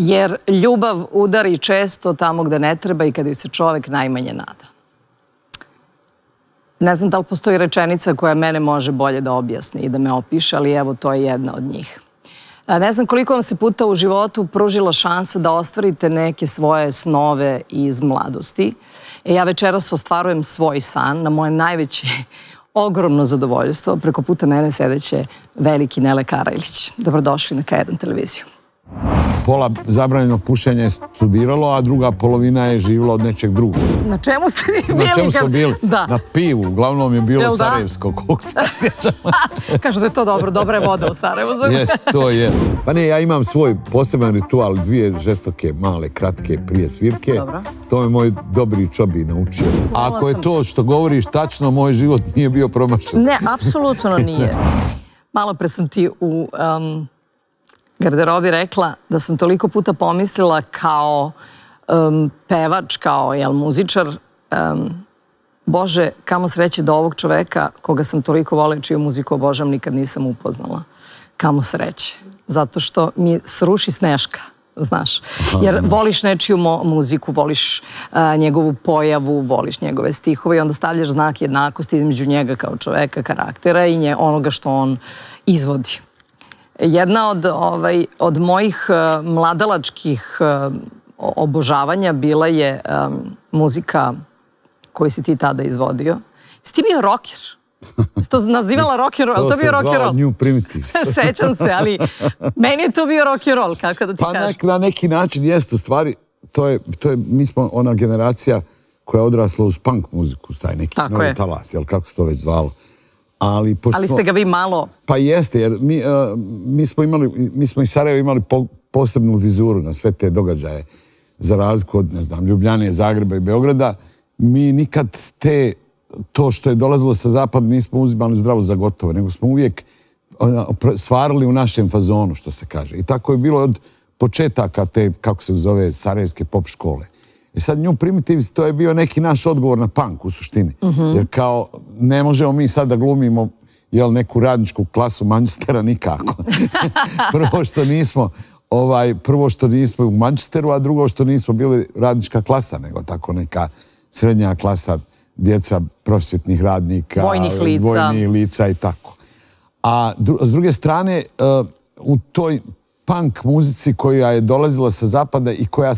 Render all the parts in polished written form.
Jer ljubav udari često tamo gde ne treba i kada joj se čovek najmanje nada. Ne znam da li postoji rečenica koja mene može bolje da objasni i da me opiše, ali evo, to je jedna od njih. Ne znam koliko vam se puta u životu pružila šansa da ostvarite neke svoje snove iz mladosti. Ja večeras ostvarujem svoj san na moje najveće ogromno zadovoljstvo. Preko puta mene sedeće veliki Nele Karajlić. Dobrodošli na K1 televiziju. Pola zabranjenog pušenja je studiralo, a druga polovina je živjela od nečeg drugog. Na čemu ste vi bili? Na čemu smo bili? Na pivu. Uglavnom je bilo sarajevsko, koliko se sjećam. Kažu da je to dobro, dobra je voda u Sarajevu. Jes, to je. Pa ne, ja imam svoj poseban ritual, 2 žestoke, male, kratke prije svirke. To me moj dobri čobi naučio. Ako je to što govoriš tačno, moj život nije bio promašen. Ne, apsolutno nije. Malo pre sam ti u garderobi rekla da sam toliko puta pomislila kao pevač, kao muzičar, Bože, kamo sreće da ovog čoveka koga sam toliko volila, čiju muziku obožavam, nikad nisam upoznala. Kamo sreće. Zato što mi sruši Sneška, znaš. Jer voliš nečiju muziku, voliš njegovu pojavu, voliš njegove stihove i onda stavljaš znak jednakosti između njega kao čoveka, karaktera i onoga što on izvodi. Jedna od mojih mladalačkih obožavanja bila je muzika koju si ti tada izvodio. Si ti bio rocker? Si to nazivala rock and roll? To se zvao New Primitives. Sećam se, ali meni je to bio rock and roll, kako da ti kažem? Pa na neki način jeste, u stvari, mi smo ona generacija koja je odrasla uz punk muziku, taj neki novi talas, jel kako se to već zvalo. Ali ste ga vi malo... Pa jeste, jer mi smo iz Sarajeva imali posebnu vizuru na sve te događaje. Za razliku od, ne znam, Ljubljane, Zagreba i Beograda, mi nikad to što je dolazilo sa zapada nismo uzimali zdravo za gotovo, nego smo uvijek stvarali u našem fazonu, što se kaže. I tako je bilo od početaka te, kako se zove, sarajevske pop škole. I sad New Primitives, to je bio neki naš odgovor na punk u suštini. Jer kao, ne možemo mi sad da glumimo neku radničku klasu Manchestera nikako. Prvo što nismo u Manchesteru, a drugo što nismo bili radnička klasa, nego tako neka srednja klasa, djeca prosvjetnih radnika, vojnih lica i tako. A s druge strane, u toj punk muzici koja je dolazila sa zapada i koja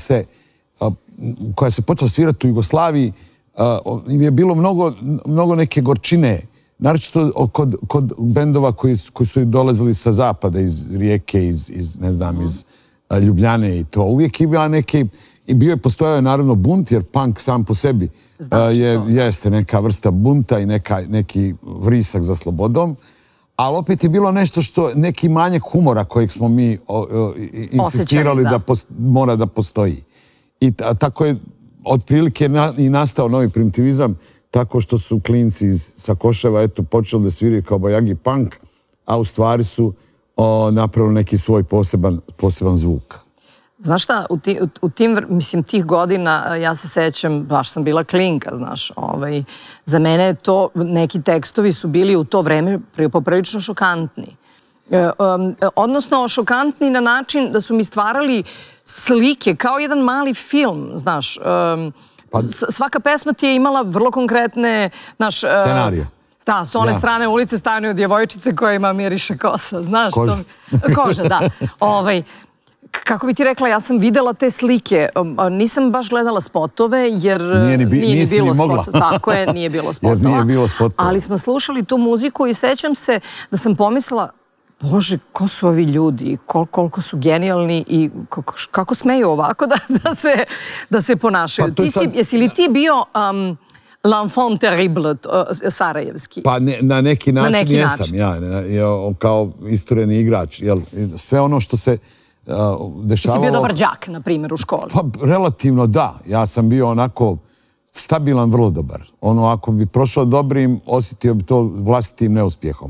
se počela svirati u Jugoslaviji, je bilo mnogo neke gorčine, naročito kod bendova koji su dolazili sa zapada, iz Rijeke, iz Ljubljane i to. Uvijek je bila i postojao je naravno bunt, jer punk sam po sebi jeste neka vrsta bunta i neki vrisak za slobodom, ali opet je bilo nešto neki manjak humora kojeg smo mi insistirali da mora da postoji. I tako je otprilike i nastao novi primitivizam, tako što su klinci sa Koševa počeli da sviraju kao bajagi punk, a u stvari su napravili neki svoj poseban zvuk. Znaš šta, tih godina, ja se sećam, baš sam bila klinka, znaš, za mene to, neki tekstovi su bili u to vreme poprilično šokantni. Odnosno, šokantni na način da su mi stvarali slike, kao jedan mali film, znaš. Svaka pesma ti je imala vrlo konkretne, znaš... Scenarije. Da, s one strane ulice stanuju djevojčice kojima miriše kosa, znaš. Koža. Koža, da. Kako bi ti rekla, ja sam videla te slike, nisam baš gledala spotove jer nije ni bilo spotova. Tako je, nije bilo spotova. Ali smo slušali tu muziku i sećam se da sam pomislila, Bože, ko su ovi ljudi, koliko su genijalni i kako smeju ovako da se ponašaju. Jesi li ti bio l'enfant terrible sarajevski? Pa na neki način jesam, ja, kao istureni igrač. Sve ono što se dešavalo... Jesi bio dobar đak, na primjer, u školi? Pa, relativno da. Ja sam bio onako stabilan, vrlo dobar. Ako bi prošao dobrim, osjetio bi to vlastitim neuspjehom.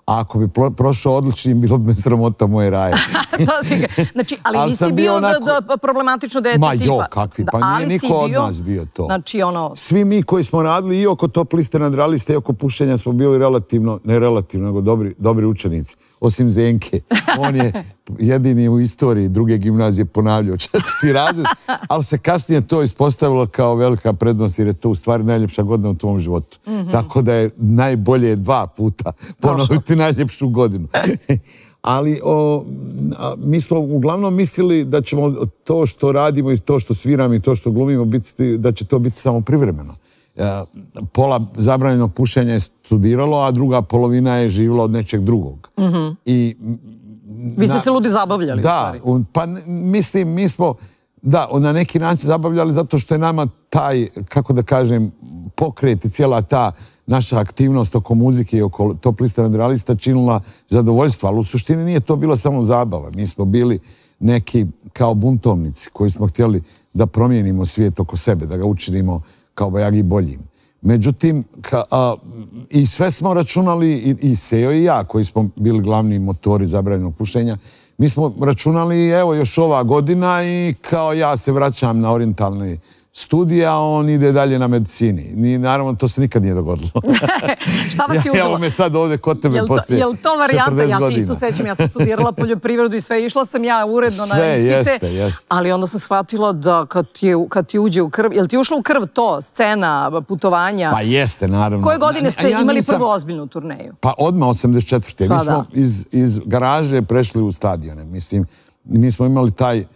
A ako bi prošao odličnim, bilo bi me sramota moje raje. Znači, ali nisi bio problematično dete tipa. Ma jo, kakvi, pa nije niko od nas bio to. Znači, ono... Svi mi koji smo radili i oko Top liste nadrealista i oko pušenja smo bili relativno, ne relativno, nego dobri učenici. Osim Zenke. On je jedini u istoriji druge gimnazije ponavljao 4. razred, ali se kasnije to ispostavilo kao velika prednost jer je to u stvari najljepša godina u tvom životu. Tako da je najbolje 2 puta ponoviti najljepšu godinu. Ali mi smo uglavnom mislili da ćemo to što radimo i to što sviramo i to što glumimo, da će to biti samo privremeno. Pola zabranjenog pušenja je studiralo, a druga polovina je živjela od nečeg drugog. Vi ste se ludi zabavljali, u stvari. Da, pa mislim, mi smo na neki način zabavljali zato što je nama taj, kako da kažem, pokret i cijela ta naša aktivnost oko muzike i oko Top liste nadrealista činila zadovoljstvo, ali u suštini nije to bila samo zabava. Mi smo bili neki kao buntovnici koji smo htjeli da promijenimo svijet oko sebe, da ga učinimo kao bajagi boljim. Međutim, i sve smo računali, i Sejo i ja, koji smo bili glavni motori zabranjenog pušenja, mi smo računali, evo, još ova godina i kao ja se vraćam na orijentalne studije, a on ide dalje na medicini. Naravno, to se nikad nije dogodilo. Šta vas je uzelo? Evo me sad ovdje kod tebe poslije 40 godina. Je li to varijanta? Ja se isto sećam, ja sam studirala poljoprivredu i sve, išla sam ja uredno na ispite. Jeste. Ali onda sam shvatila da kad ti uđe u krv, je li ti ušla u krv to, scena, putovanja? Pa jeste, naravno. Koje godine ste imali prvu ozbiljnu turneju? Pa odmah 84. Mi smo iz garaže prešli u stadione. Mislim, mi smo imali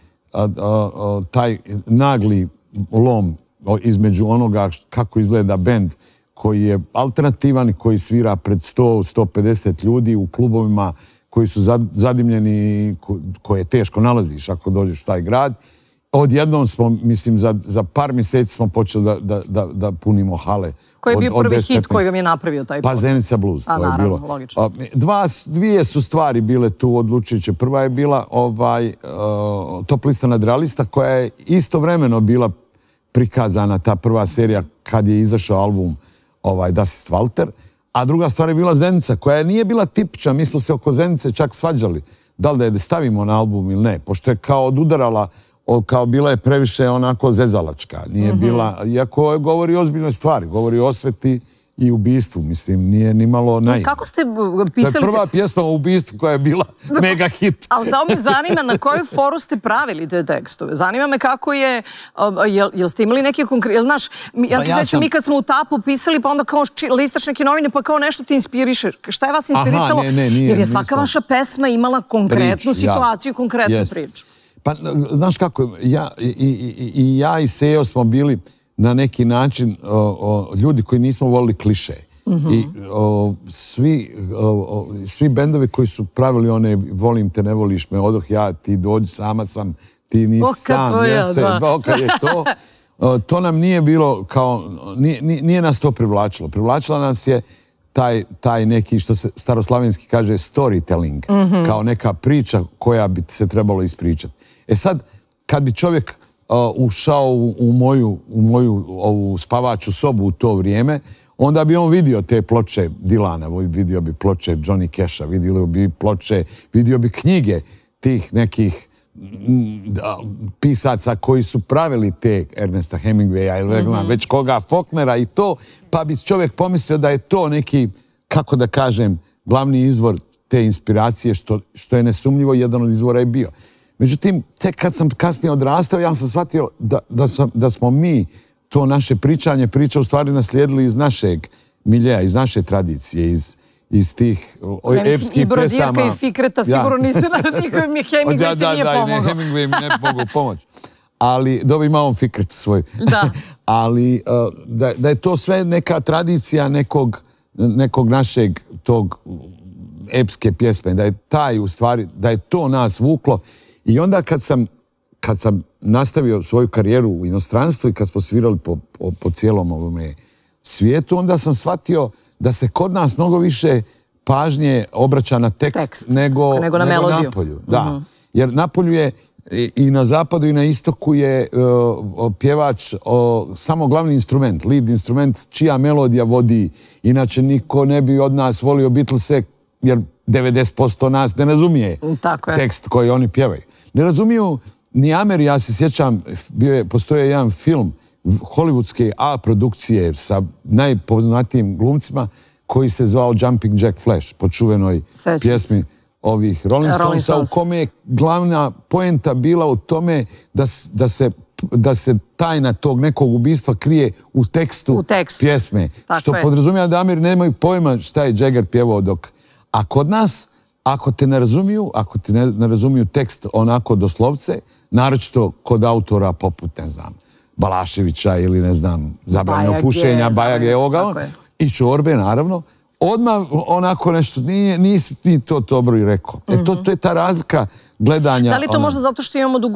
taj nagli lom između onoga kako izgleda bend koji je alternativan i koji svira pred 100-150 ljudi u klubovima koji su zadimljeni, koje teško nalaziš ako dođeš u taj grad. Odjednom smo, mislim, za par mjeseci smo počeli da punimo hale. Koji je bio prvi hit koji vam je napravio taj posao? Pa Zenica Blues, to je bilo. Logično. Dvije su stvari bile tu odlučujuće. Prva je bila Top lista nadrealista koja je istovremeno bila prikazana, ta prva serija kad je izašao album Das ist Walter, a druga stvar je bila Zenica koja nije bila tipična. Mi smo se oko Zenice čak svađali da li da je stavimo na album ili ne, pošto je kao odudarala, kao bila je previše onako zezalačka. Nije bila, iako govori o ozbiljnoj stvari, govori o osveti i ubistvu, mislim, nije ni malo naivno. Kako ste pisali... To je prva pjesma o ubistvu koja je bila mega hit. Ali samo me zanima na koju foru ste pravili te tekstove. Zanima me kako je... Jel ste imali neke konkretne... Znaš, ja se sećam, mi kad smo u Tapu pisali, pa onda kao listaš neke novine, pa kao nešto ti inspiriše. Šta je vas inspirisalo? Jer je svaka vaša pesma imala konkretnu situaciju, konkretnu priču. Pa, znaš kako, ja i Sejo smo bili na neki način ljudi koji nismo volili kliše. I svi bendovi koji su pravili one volim te, ne voliš me, odoh ja, ti dođi, sama sam, ti nisi sam, jeste, oka je to. To nam nije bilo kao, nije nas to privlačilo. Privlačila nas je taj neki, što se staroslavenski kaže, storytelling, kao neka priča koja bi se trebalo ispričati. E sad, kad bi čovjek ušao u moju ovu spavaču sobu u to vrijeme, onda bi on vidio te ploče Dilana, vidio bi ploče Johnny Casha, vidio bi ploče, vidio bi knjige tih nekih pisaca koji su pravili te Ernesta Hemingwaya ili već koga, Faulknera i to, pa bi čovjek pomislio da je to neki, kako da kažem, glavni izvor te inspiracije, što je nesumnjivo jedan od izvora je bio. Međutim, tek kad sam kasnije odrastao, ja sam shvatio da smo mi to naše priča u stvari naslijedili iz našeg miljeja, iz naše tradicije, iz tih epskih pesama. I Brodirka i Fikreta, sigurno niste na njihovim Hemingway ti nije pomogao. Hemingway mi ne mogu pomoći. Ali, dobro, ima on Fikretu svoju. Ali da je to sve neka tradicija nekog našeg tog epske pjesme, da je taj u stvari, da je to nas vuklo. I onda kad sam nastavio svoju karijeru u inostranstvu i kad smo svirali po cijelom ovome svijetu, onda sam shvatio da se kod nas mnogo više pažnje obraća na tekst nego na napolju. Da, jer napolju je i na zapadu i na istoku je pjevač samo glavni instrument, lead instrument čija melodija vodi. Inače niko ne bi od nas volio Beatlese jer 90% nas ne razumije tekst koji oni pjevaju. Ne razumiju ni Ameri, ja se sjećam, postoje jedan film hollywoodske A produkcije sa najpoznatijim glumcima koji se zvao Jumping Jack Flash, po čuvenoj pjesmi ovih Rolling Stonesa, u kome je glavna poenta bila u tome da se tajna tog nekog ubistva krije u tekstu pjesme. Što podrazumijeva da Ameri nemaju pojma šta je Jagger pjevao dok... A kod nas, ako te ne razumiju tekst onako doslovce, naročito kod autora poput, ne znam, Balaševića ili, ne znam, Zabranjeno pušenja, Bajage, i Čorbe, naravno, odmah onako nešto, nisi ti to dobro i rekao. To je ta razlika gledanja. Da li to možda zato što imamo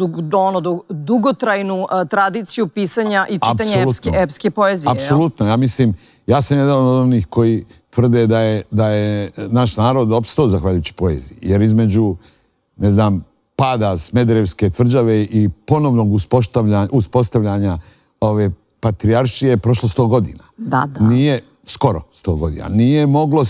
dugotrajnu tradiciju pisanja i čitanja epske poezije? Apsolutno. Ja mislim, ja sam jedan od onih koji tvrde da je naš narod opstao zahvaljujući poeziji. Jer između, ne znam, pada Smederevske tvrđave i ponovnog uspostavljanja ove patrijaršije je prošlo 100 godina. Nije, skoro 100 godina. Nije moglo,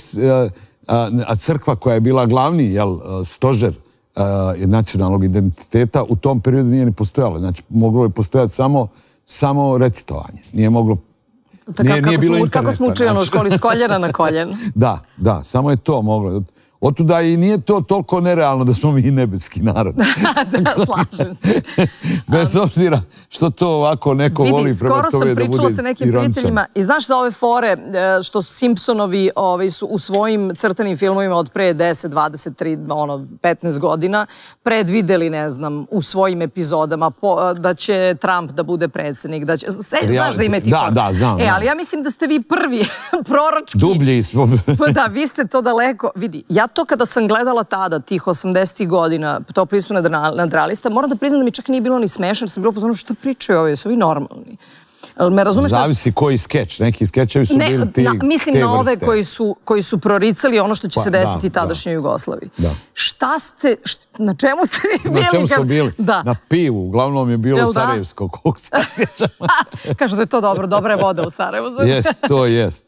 a crkva koja je bila glavni stožer nacionalnog identiteta u tom periodu nije ni postojala. Znači, moglo je postojati samo recitovanje. Nije moglo... Nije bilo interneta. Kako smo učili u školi, s koljena na koljen. Da, samo je to moglo. Otuda i nije to toliko nerealno da smo mi nebeski narod. Da, slažem se. Bez obzira što to ovako neko voli prema tome da bude ironičan. Vidi, skoro sam pričala sa nekim prijateljima i znaš da ove fore što Simpsonovi su u svojim crtanim filmovima od pre 10, 23, 15 godina predvideli, ne znam, u svojim epizodama da će Trump da bude predsjednik. Znaš da ima ti fore? Da, znam. Ali ja mislim da ste vi prvi proročki. Dublji smo. Da, vi ste to daleko. Vidi, ja to kada sam gledala tada, tih 80. godina, Topli su nadrealista, moram da priznam da mi čak nije bilo ni smešno, jer sam bilo pozorno što pričaju ovi, su ovi normalni. Zavisi koji skeč, neki skečevi su bili te vrste. Mislim na ove koji su proricali ono što će se desiti tadašnjoj Jugoslaviji. Šta ste, na čemu ste vi bili? Na čemu smo bili? Na pivu, uglavnom je bilo Sarajevsko, koliko se sjećam. Kažu da je to dobro, dobra je voda u Sarajevu. Jest, to jest.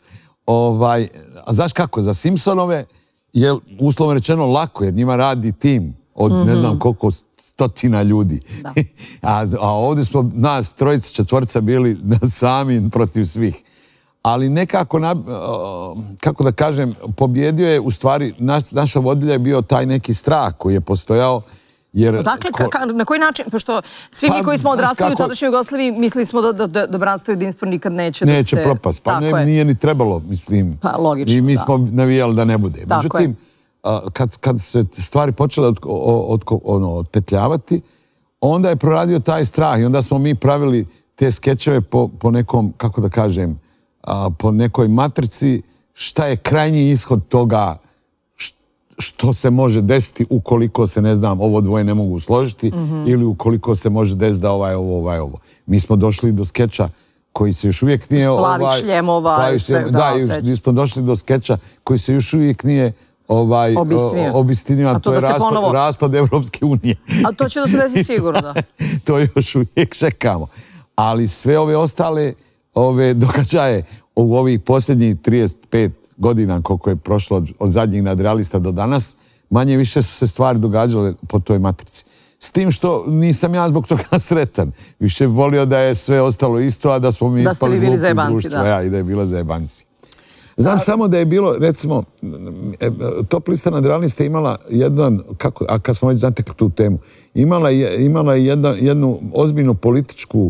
A znaš kako, za Simpsonove je uslovno rečeno lako, jer njima radi tim od ne znam koliko stotina ljudi. A ovdje smo nas trojica, četvorica bili sami protiv svih. Ali nekako, kako da kažem, pobjedio je, u stvari, naša vodilja je bio taj neki strah koji je postojao. Dakle, na koji način? Pošto svi mi koji smo odrastali u tadašnjoj Jugoslaviji mislili smo da bratstvo i jedinstvo nikad neće da se... Neće propast. Pa nije ni trebalo, mislim. Pa logično, da. I mi smo navijali da ne bude. Međutim, kad se stvari počele otpetljavati, onda je proradio taj strah i onda smo mi pravili te skečeve po nekom, kako da kažem, po nekoj matrici šta je krajnji ishod toga što se može desiti ukoliko se, ne znam, ovo dvoje ne mogu složiti ili ukoliko se može desiti da ovo. Mi smo došli do skeča koji se još uvijek nije... Plavih šljemova. Da, mi smo došli do skeča koji se još uvijek nije obistinio, a to je raspad Evropske unije. A to će da se desi sigurno, da. To još uvijek čekamo. Ali sve ove ostale događaje u ovih posljednjih 35 godina koliko je prošlo od zadnjih nadrealista do danas, manje više su se stvari događale po toj matrici. S tim što nisam ja zbog toga sretan. Više volio da je sve ostalo isto, a da smo mi ispali glupi društvo. I da je bila zajebanci. Znam samo da je bilo, recimo, Top lista nadrealista imala jedan, a kad smo već zatekli tu temu, imala je jednu ozbiljnu političku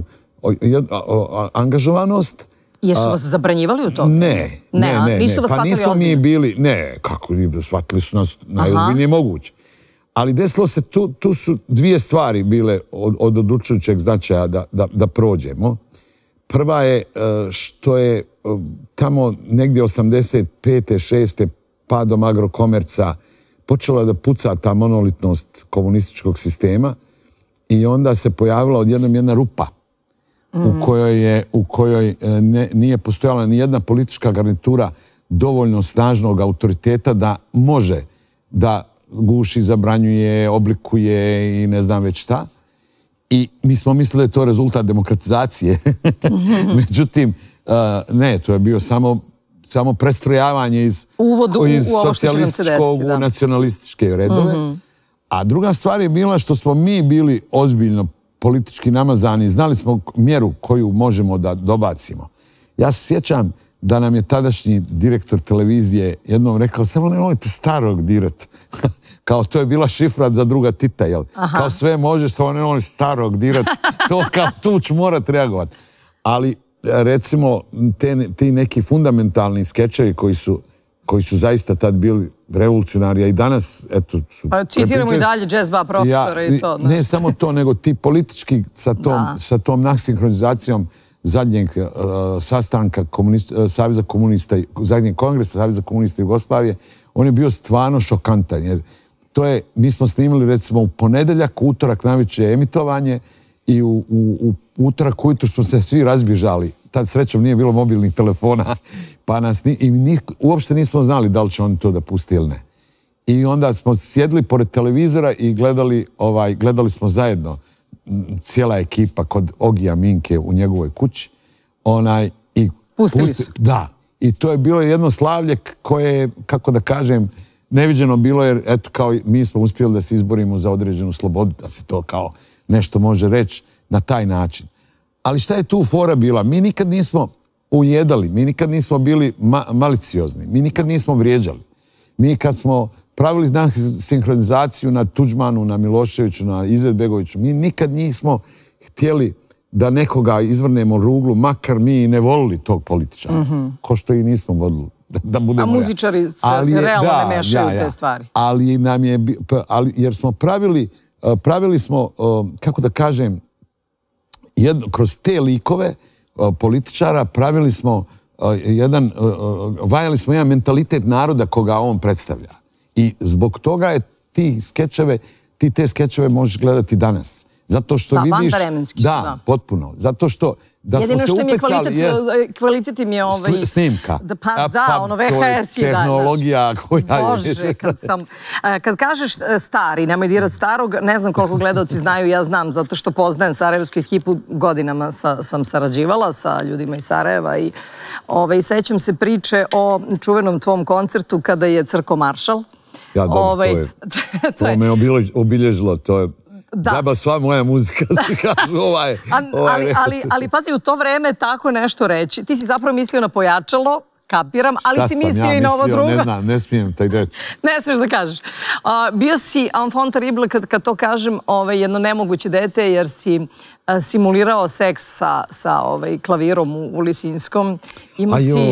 angažovanost. Jesu vas zabranjivali u to? Ne. Nisu vas shvatili ozbiljno? Pa nismo mi bili, ne, kako shvatili su nas najozbiljnije moguće. Ali desilo se, tu su dvije stvari bile od odlučujućeg značaja da prođemo. Prva je što je tamo negdje 85. 6. padom Agrokomerca počela da puca ta monolitnost komunističkog sistema i onda se pojavila odjednom jedna rupa u kojoj nije postojala ni jedna politička garnitura dovoljno snažnog autoriteta da može da guši, zabranjuje, oblikuje i ne znam već šta. I mi smo mislili da je to rezultat demokratizacije. Međutim, ne, to je bio samo samo prestrojavanje iz socijalističkog u nacionalističke redove. A druga stvar je bila što smo mi bili ozbiljno politički namazani, znali smo mjeru koju možemo da dobacimo. Ja se sjećam da nam je tadašnji direktor televizije jednom rekao, samo nemojte starog dirati. Kao to je bila šifra za druga Tita, jel? Kao sve možeš, samo nemojte starog dirati. To kao tu ću morat reagovati. Ali recimo ti neki fundamentalni skečevi koji su zaista tad bili revolucionari, a i danas, eto, su... Pa citiramo i dalje džezba profesora i to. Ne samo to, nego ti politički sa tom nasinhronizacijom zadnjeg sastanka Saveza komunista, zadnjeg kongresa Saveza komunista Jugoslavije, on je bio stvarno šokantan, jer to je, mi smo snimili recimo u ponedeljak, utorak najveće emitovanje i u utorak ujutru smo se svi razbježali. Tad srećom nije bilo mobilnih telefona, pa nas uopšte nismo znali da li će oni to da pusti ili ne. I onda smo sjedli pored televizora i gledali smo zajedno, cijela ekipa kod Ogija Minke u njegovoj kući. Pustili su? Da. I to je bilo jedno slavlje koje je, kako da kažem, neviđeno bilo, jer eto kao mi smo uspjeli da se izborimo za određenu slobodu, da se to kao nešto može reći na taj način. Ali šta je tu fora bila? Mi nikad nismo ujedali, mi nikad nismo bili maliciozni, mi nikad nismo vrijeđali. Mi kad smo pravili sinhronizaciju na Tuđmanu, na Miloševiću, na Izetbegoviću, mi nikad nismo htjeli da nekoga izvrnemo ruglu, makar mi ne volili tog političara. Ko što i nismo volili. A muzičari se realno ne mešaju te stvari. Ali nam je, jer smo pravili smo, kako da kažem, kroz te likove političara pravili smo vajali smo jedan mentalitet naroda koga on predstavlja. I zbog toga je te skečeve možeš gledati danas. Zato što vidiš... vantaremenski su, da. Potpuno. Zato što da smo se upecali... Kvalitet im je snimka. Da, ono VHS je. Tehnologija koja je... Bože, kad kažeš stari, nemoj dirati starog, ne znam koliko gledalci znaju, ja znam, zato što poznajem sarajevsku ekipu, godinama sam sarađivala sa ljudima iz Sarajeva i sećam se priče o čuvenom tvom koncertu kada je Crko maršal. Ja, dobro, to me obilježilo, to je... Džaba sva moja muzika, svi kažu ali pazi, u to vreme tako nešto reći. Ti si zapravo mislio na pojačalo, kapiram, ali si mislio i na ovo drugo. Ne znam, ne smijem taj reći. Ne smiješ da kažeš. Bio si enfant terrible, kad to kažem, jedno nemoguće dete, jer si simulirao seks sa klavirom u Lisinskom. I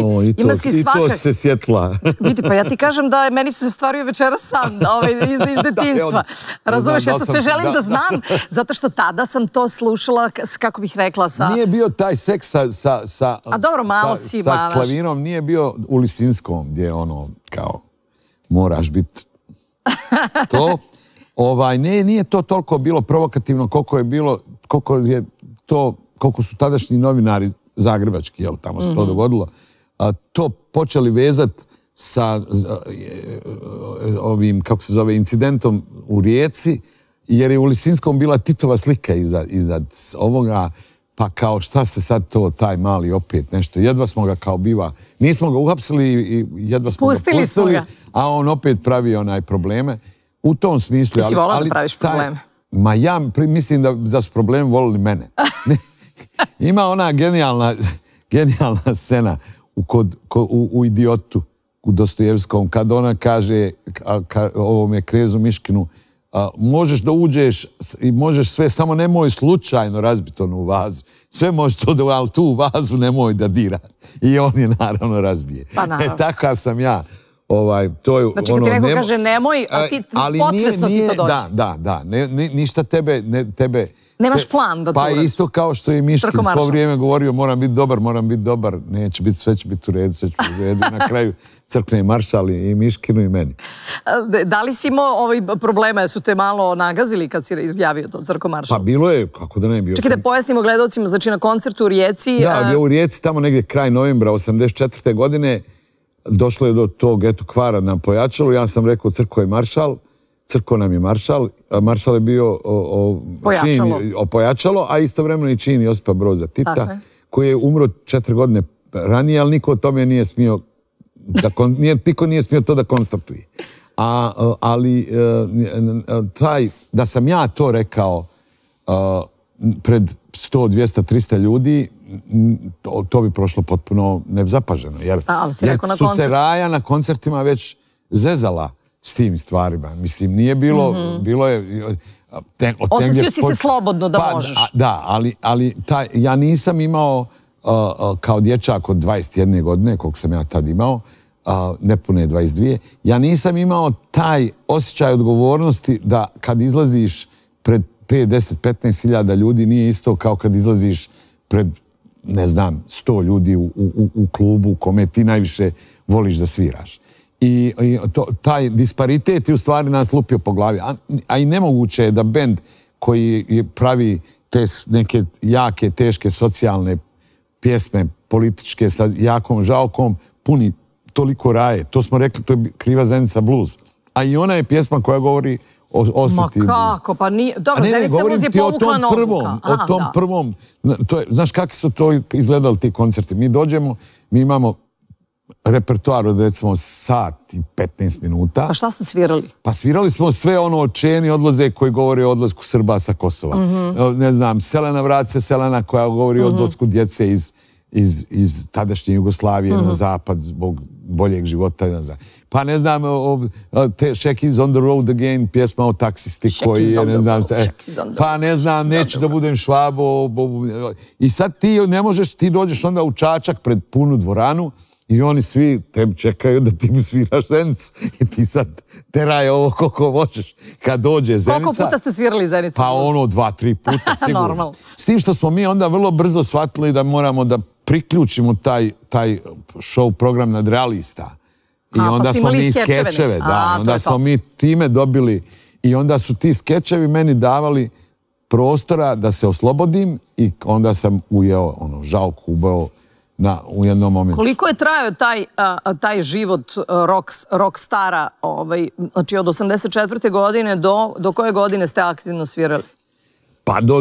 to se sjetla. Vidi, pa ja ti kažem da meni se stvario večeras san iz detinjstva. Razumeš, ja to sve želim da znam, zato što tada sam to slušala, kako bih rekla, sa... Nije bio taj seks sa klavirom, nije bio u Lisinskom, gdje je ono, kao, moraš biti to. Nije to toliko bilo provokativno koliko su tadašnji novinari zagrebački, jel, tamo se to dogodilo, to počeli vezati sa ovim, kako se zove, incidentom u Rijeci, jer je u Lisinskom bila Titova slika iznad ovoga, pa kao šta se sad to, taj mali opet nešto, jedva smo ga kao biva, nismo ga uhapsili i jedva smo ga pustili, a on opet pravi probleme. U tom smislu... Ti si volao da praviš probleme? Ma ja mislim da su problemi volili mene. Ima ona genijalna scena u Idiotu, u Dostojevskom, kad ona kaže ovome Knezu Miškinu, možeš da uđeš i možeš sve, samo nemoj slučajno razbiti onu vazu. Sve možeš to da, ali tu vazu nemoj da dira. I on je naravno razbije. Pa naravno. Takav sam ja. Znači kad ti neko kaže nemoj, a ti podsvesno ti to dođe. Da. Ništa tebe... Nemaš plan da to uradiš. Pa isto kao što je Miškin svo vrijeme govorio moram biti dobar, neće biti, sve će biti u redu, sve će biti u redu. Na kraju crkne maršal i Miškinu i meni. Da li si imao problema, su te malo nagazili kad si izjavio to Crko maršal? Pa bilo je, kako da ne bio. Čekaj da pojasnimo gledalcima, znači na koncertu u Rijeci... Da, u Rijeci tamo negdje kraj novembra 1984. godine došlo je do tog kvara na pojačalu. Ja sam rekao Crko je maršal, Crko nam je maršal. Maršal je bio pojačalo, a istovremeno i čin Josipa Broza Tita, koji je umro 4 godine ranije, ali niko o tome nije smio niko nije smio to da konstatuje. Ali da sam ja to rekao pred 100, 200, 300 ljudi, to bi prošlo potpuno nezapaženo. Jer su se Raja na koncertima već zezala s tim stvarima. Mislim, nije bilo je... Osjetio si se slobodno da možeš. Da, ali ja nisam imao kao dječak od 21 godine, koliko sam ja tad imao, nepune 22, ja nisam imao taj osjećaj odgovornosti da kad izlaziš pred 5, 10, 15 hiljada ljudi nije isto kao kad izlaziš pred, ne znam, 100 ljudi u klubu u kome ti najviše voliš da sviraš. I taj disparitet je u stvari nas lupio po glavi. A i nemoguće je da bend koji pravi te neke jake, teške socijalne pjesme, političke sa jakom žalkom, puni toliko Raje. To smo rekli, to je Kriva Zenica blues. A i ona je pjesma koja govori o osjeti. Ma kako, pa nije... Dobro, Zenica blues je povukla odluka. O tom prvom... Znaš, kakvi su to izgledali ti koncerti? Mi dođemo, mi imamo repertoar od recimo sat i 15 minuta. Pa šta ste svirali? Pa svirali smo sve ono o Čeni odlaze koji govori o odlasku Srba sa Kosova. Ne znam, Selena Vrace, Selena koja govori o odlasku djece iz tadašnje Jugoslavije na zapad zbog boljeg života. Pa ne znam, Shek is on the road again, pjesma o taksisti koji je, ne znam, pa ne znam, neću da budem Švabo. I sad ti ne možeš, ti dođeš onda u Čačak pred punu dvoranu i oni svi tebi čekaju da ti mu sviraš Zenicu i ti sad teraj ovo koliko možeš. Kad dođe Zenica... Koliko puta ste svirali Zenicu? Pa ono 2-3 puta sigurno. S tim što smo mi onda vrlo brzo shvatili da moramo da priključimo taj show program nadrealista. I onda smo mi skečeve, da, onda smo mi time dobili i onda su ti skečevi meni davali prostora da se oslobodim i onda sam ujeo žalku, ubao u jednom momentu. Koliko je trajao taj život rock stara, znači od 84. godine do koje godine ste aktivno svirali? Pa do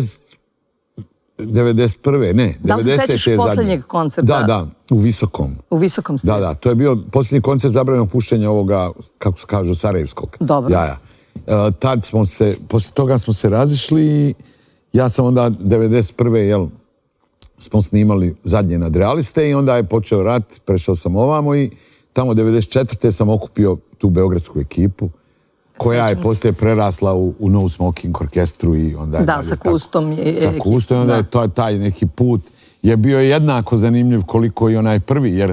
91. ne, 90. Da li se sećaš poslednjeg koncerta? Da, u Visokom. U Visokom ste? Da, to je bio posljednji koncert zabranjenog puštenja ovoga, kako se kažu, Sarajevskog. Dobro. Tad smo se, poslije toga smo se razišli i ja sam onda 91. smo snimali zadnje nadrealiste i onda je počeo rat, prešao sam ovamo i tamo 94. sam okupio tu beogradsku ekipu koja je poslije prerasla u No Smoking orkestru i onda je... Da, sa Kustom je... Sa Kustom i onda je taj neki put je bio jednako zanimljiv koliko i onaj prvi, jer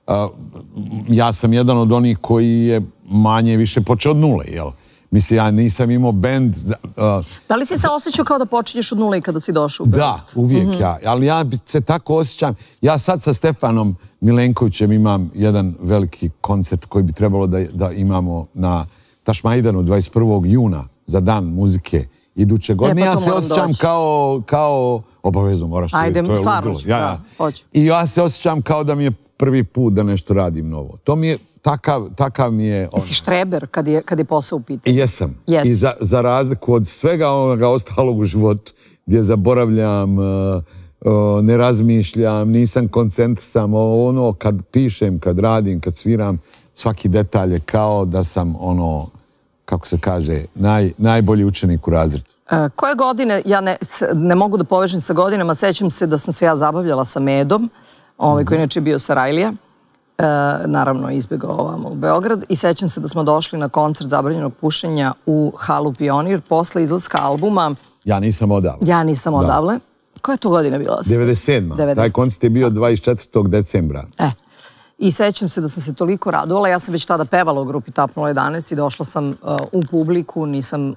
ja sam jedan od onih koji je manje više počeo od nule, jel? Mislim, ja nisam imao bend... Da li si se osjećao kao da počinješ od nule kada si došao u Beograd? Da, uvijek ja. Ali ja se tako osjećam. Ja sad sa Stefanom Milenkovićem imam jedan veliki koncert koji bi trebalo da imamo na Tašmajdanu 21. juna za dan muzike iduće godine. Ja se osjećam kao... Obavezno moraš to vidjeti. Ajde, stvarno ću. Hoću. I ja se osjećam kao da mi je prvi put da nešto radim novo. To mi je... Takav mi je... Jesi štreber kad je posao u pitanju? Jesam. I za razliku od svega onoga ostalog u životu, gdje zaboravljam, ne razmišljam, nisam koncentrisan, ono kad pišem, kad radim, kad sviram, svaki detalj je kao da sam kako se kaže, najbolji učenik u razredu. Koje godine, ja ne mogu da povežem sa godinama, sećam se da sam se ja zabavljala sa Medom, koji inače je bio sa Rajlija. Naravno izbjegao ovamo u Beograd i sećam se da smo došli na koncert zabranjenog pušenja u halu Pionir posle izlaska albuma Ja nisam odavle. Ja nisam odavle. Koja je to godina bila? 97. Taj koncert je bio 24. decembra. I sećam se da sam se toliko radovala. Ja sam već tada pevala u grupi Tap 011 i došla sam u publiku, nisam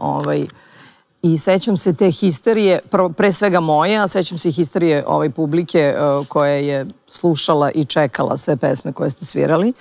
i sećam se te histerije, pre svega moje, a sećam se i histerije publike koja je slušala i čekala sve pesme koje ste svirali.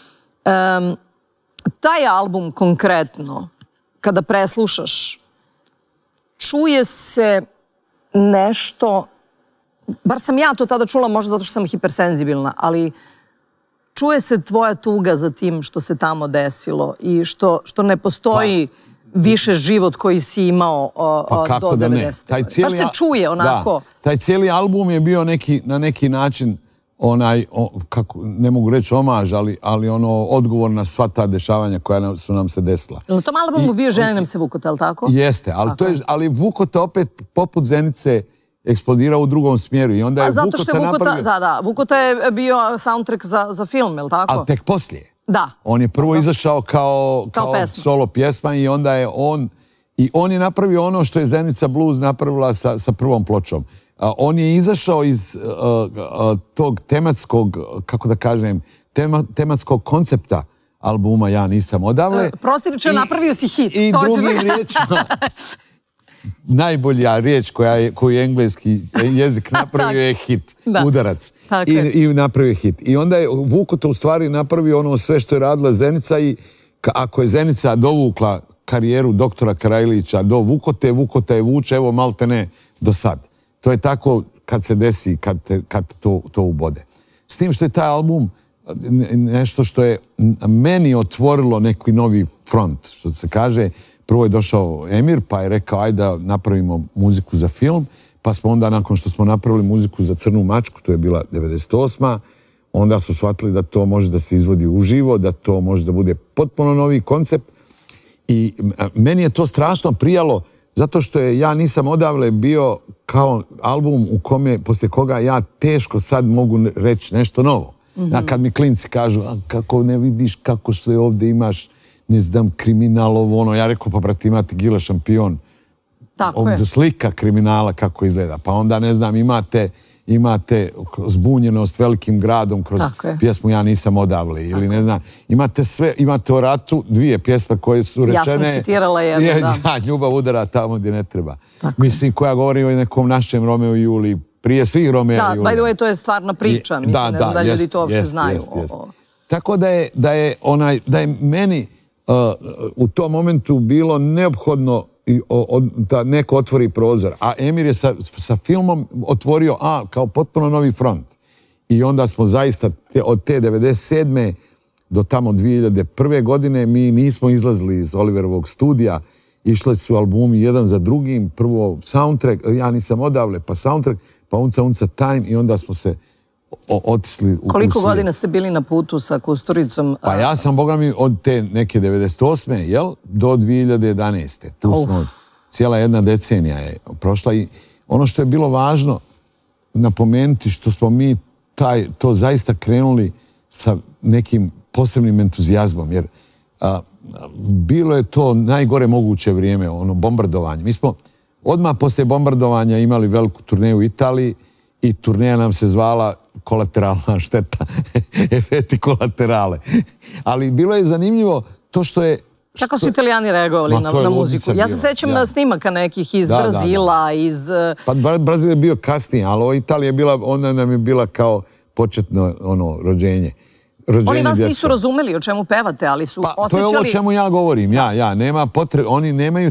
Taj album konkretno, kada preslušaš, čuje se nešto, bar sam ja to tada čula, možda zato što sam hipersenzibilna, ali čuje se tvoja tuga za tim što se tamo desilo i što ne postoji više život koji si imao do 90. Baš se čuje onako. Taj cijeli album je bio na neki način ne mogu reći omaž, ali odgovor na sva ta dešavanja koja su nam se desila. Na tom albumu bio Žene nam se Vukota, je li tako? Jeste, ali Vukota opet poput Zenice eksplodirao u drugom smjeru i onda je Vukota napravio... Da, Vukota je bio soundtrack za film, je li tako? Ali tek poslije. Da. On je prvo izašao kao solo pjesma i onda je on je napravio ono što je Zenica Blues napravila sa prvom pločom. On je izašao iz tog tematskog, kako da kažem, tematskog koncepta albuma Ja nisam odavle. Prosti rečeno, napravio si hit. I drugim riječima, najbolja riječ koju je engleski jezik napravio je hit, udarac. I napravio je hit. I onda je Vukota u stvari napravio ono sve što je radila Zenica i ako je Zenica dovukla karijeru doktora Karajlića do Vukote, Vukota je vuče, evo malte ne, do sad. To je tako kad se desi, kad to ubode. S tim što je taj album nešto što je meni otvorilo neki novi front, što se kaže. Prvo je došao Emir, pa je rekao ajde da napravimo muziku za film, pa smo onda nakon što smo napravili muziku za Crnu mačku, to je bila 98. Onda smo shvatili da to može da se izvodi uživo, da to može da bude potpuno novi koncept. I meni je to strašno prijalo, zato što je Ja nisam odavle bio kao album u kome, poslije koga ja teško sad mogu reći nešto novo. Kad mi klinci kažu, kako ne vidiš kako sve ovdje imaš, ne znam, kriminalovo, ono, ja rekao, pa brate, imate Gila Šampion, slika kriminala kako izgleda, pa onda, ne znam, imate Zbunjenost velikim gradom kroz pjesmu Ja nisam odavle, ili ne znam, imate o ratu dvije pjesme koje su rečene... Ja sam citirala jednu, da. Ljubav udara tamo gdje ne treba. Mislim, koja govori o nekom našem Romeo i Juliji, prije svih Romeo i Julija. Da, by the way, to je stvarna priča, mislim, ne znam da ljudi to uopšte znaju. Tako da je meni u tom momentu bilo neophodno da neko otvori prozor. A Emir je sa filmom otvorio kao potpuno novi front. I onda smo zaista od te 97. do tamo 2001. godine mi nismo izlazili iz Oliverovog studija. Išli su albumi jedan za drugim. Prvo soundtrack, Ja nisam odavle, pa soundtrack, pa Unca Time i onda smo se otisli u svijet. Koliko godina ste bili na putu sa Kusturicom? Pa ja sam, boga mi, od te neke 98. jel, do 2011. Tu smo, cijela jedna decenija je prošla i ono što je bilo važno napomenuti što smo mi to zaista krenuli sa nekim posebnim entuzijazmom, jer bilo je to najgore moguće vrijeme, ono bombardovanje. Mi smo odmah poslije bombardovanja imali veliku turneju u Italiji i turneja nam se zvala Kolateralna šteta, efekti kolaterale. Ali bilo je zanimljivo to što je... Kako su Italijani reagovali na muziku? Ja se sećam snimaka nekih iz Brazila, iz... Pa Brazil je bio kasnije, ali Italija je bila, ona nam je bila kao početno rođenje. Oni vas nisu razumeli o čemu pevate, ali su osjećali... To je ovo o čemu ja govorim, nema potrebe, oni nemaju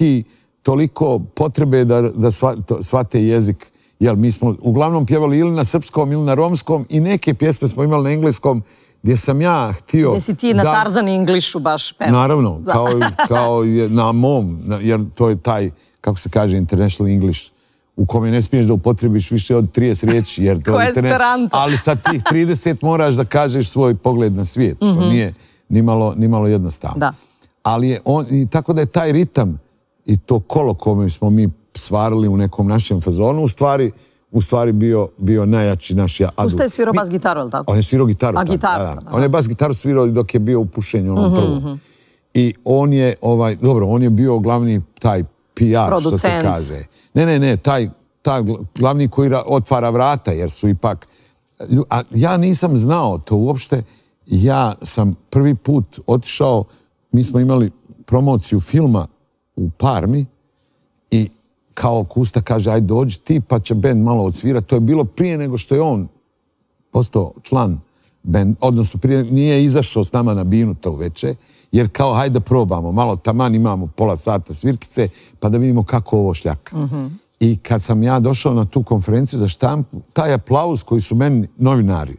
toliko potrebe da shvate jezik. Jer mi smo uglavnom pjevali ili na srpskom ili na romskom i neke pjesme smo imali na engleskom gdje sam ja htio... Gdje si ti na Tarzan Englishu baš pevao. Naravno, kao na mom, jer to je taj, kako se kaže, International English, u kome ne smiješ da upotrebiš više od 30 riječi. Ko je Esperanto. Ali sa tih 30 moraš da kažeš svoj pogled na svijet, što nije nimalo jednostavno. Ali tako da je taj ritam i to kolo kome smo mi svarili u nekom našem fazonu, u stvari bio najjači naš adut. Usta je svirao bas gitaru, je li tako? On je svirao gitaru. A gitaru? On je bas gitaru svirao dok je bio u pušenju, ono prvo. I on je, on je bio glavni taj PR, što se kaže. Ne, taj glavni koji otvara vrata, jer su ipak... A ja nisam znao to uopšte. Ja sam prvi put otišao, mi smo imali promociju filma u Parmi i kao Kusta kaže, aj dođi ti pa će bend malo odsvirati. To je bilo prije nego što je on postao član bend, odnosno prije nije izašao s nama na binu to veče, jer kao hajde da probamo, malo taman imamo pola sata svirkice pa da vidimo kako ovo šljaka. I kad sam ja došao na tu konferenciju za štampu, taj aplauz koji su meni novinari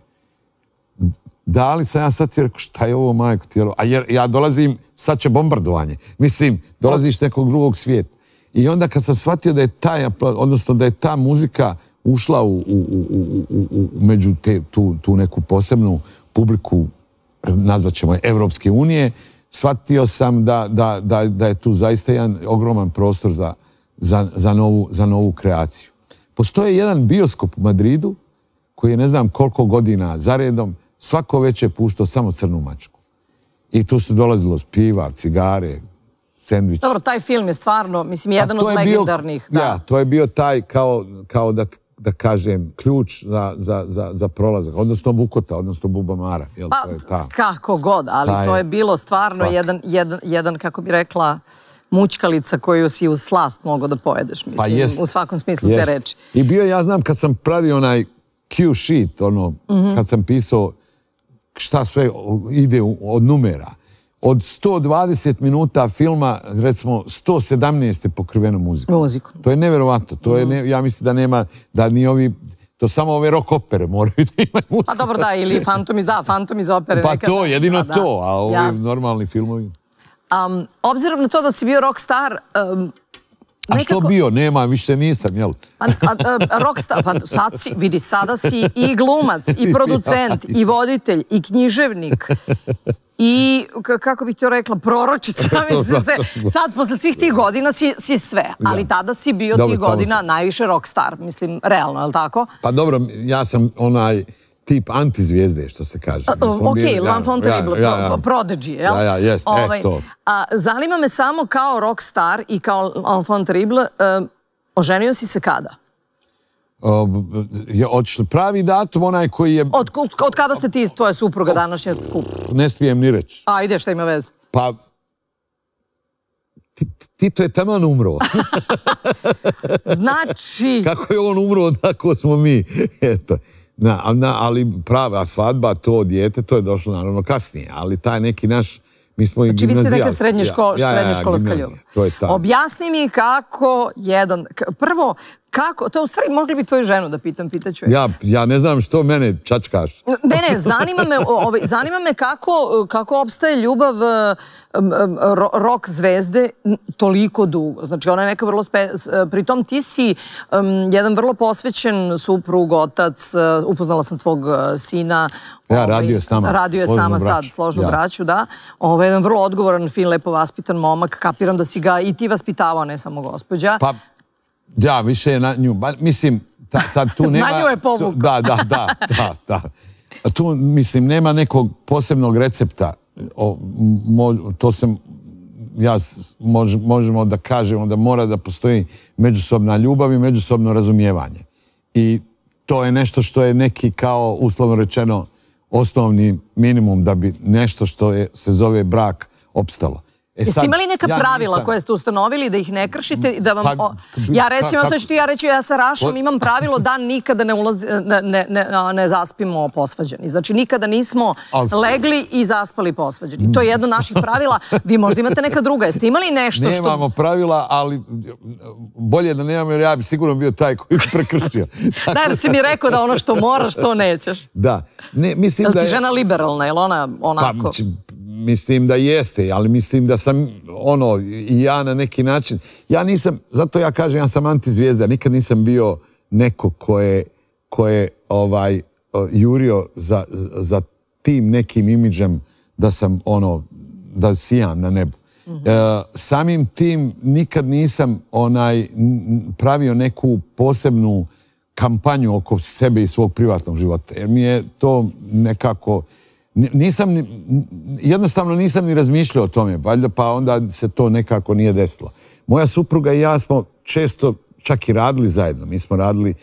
dali sam ja sad ti rekao šta je ovo majko tijelo, a jer ja dolazim, sad će bombardovanje, mislim, dolaziš nekog drugog svijeta. I onda kad sam shvatio da je da je ta muzika ušla među tu neku posebnu publiku, nazvaćemo je Evropske unije, shvatio sam da je tu zaista jedan ogroman prostor za novu kreaciju. Postoje jedan bioskop u Madridu koji je ne znam koliko godina zaredom svako večer puštao samo Crnu mačku. I tu su dolazilo piva, cigare, sendvič. Dobro, taj film je stvarno, mislim, jedan od legendarnih. Ja, to je bio taj, kao da kažem, ključ za prolazak, odnosno Vukota, odnosno Bubamara. Pa, kako god, ali to je bilo stvarno jedan, kako bi rekla, mućkalica koju si uz slast mogao da pojedeš, mislim, u svakom smislu te reči. I bio, ja znam, kad sam pravio onaj cue sheet, kad sam pisao šta sve ide od numera, od 120 minuta filma, recimo, 117 je pokriveno muzikom. To je neverovatno. Ja mislim da nema, da ni ovi, to samo ove rock opere moraju da imaju muziku. Pa dobro, da, ili Phantom iz opere. Pa to, jedino to, a ovi normalni filmovi. Obzirom na to da si bio rockstar... A što bio? Nema, više nisam, jel? Rockstar, pa sad si, vidi, sada si i glumac, i producent, i voditelj, i književnik, i, kako bih to rekla, proročica. Sad, posle svih tih godina si sve, ali tada si bio tih godina najviše rockstar, mislim, realno, je li tako? Pa dobro, ja sam onaj tip antizvijezde, što se kaže. Ok, l'enfant terrible, prodigy, jel? Ja, jest, to. Zanima me samo kao rockstar i kao enfant terrible, oženio si se kada? Pravi datum, onaj koji je... Od kada ste ti i tvoja supruga današnja skup? Ne smijem ni reći. Ajde, šta ima veze? Pa, Tito je taman umro. Znači... Kako je on umro, tako smo mi. Eto. Ali prava svadba, to dijete, to je došlo naravno kasnije, ali taj neki naš, mi smo i gimnazijal. Znači vi ste neka srednjoškolska ljubav. Objasni mi kako jedan, prvo, kako, to u stvari mogli bi tvoju ženu da pitaću je. Ja ne znam što mene čačkaš. Ne, zanima me kako opstaje ljubav rock zvezde toliko dugo. Znači ona je neka vrlo, pritom ti si jedan vrlo posvećen suprug, otac, upoznala sam tvog sina. Radio je s nama. Radio je s nama sad, složnu braću, da. Ovo je jedan vrlo odgovoran, fin, lepo vaspitan momak. Kapiram da si ga i ti vaspitavao, ne samo gospođa. Ja, više je na nju. Mislim, sad tu nema... Na nju je povukao. Da. Tu, mislim, nema nekog posebnog recepta. To sam... Možemo da kažemo da mora da postoji međusobna ljubav i međusobno razumijevanje. I to je nešto što je neki, kao uslovno rečeno, osnovni minimum da bi nešto što se zove brak opstalo. Jeste imali neka pravila koje ste ustanovili da ih ne kršite? Ja recimo, sve ću ti ja reći, ja sa Rašom imam pravilo da nikada ne zaspimo posvađani. Znači nikada nismo legli i zaspali posvađani. To je jedno od naših pravila. Vi možda imate neka druga. Jeste imali nešto što... Nemamo pravila, ali bolje da nemamo, jer ja bi sigurno bio taj koji bi prekršio. Da, jer si mi rekao da ono što moraš, to nećeš. Da. Mislim da je... Ti žena liberalna, je li ona onako... Mislim da jeste, ali mislim da sam i ja na neki način, ja nisam, zato ja kažem, ja sam antizvijezda, nikad nisam bio neko ko je jurio za tim nekim imidžem da sam da sijam na nebu. Samim tim nikad nisam pravio neku posebnu kampanju oko sebe i svog privatnog života, jer mi je to nekako... Jednostavno nisam ni razmišljao o tome, valjda pa onda se to nekako nije desilo. Moja supruga i ja smo često čak i radili zajedno. Mi smo radili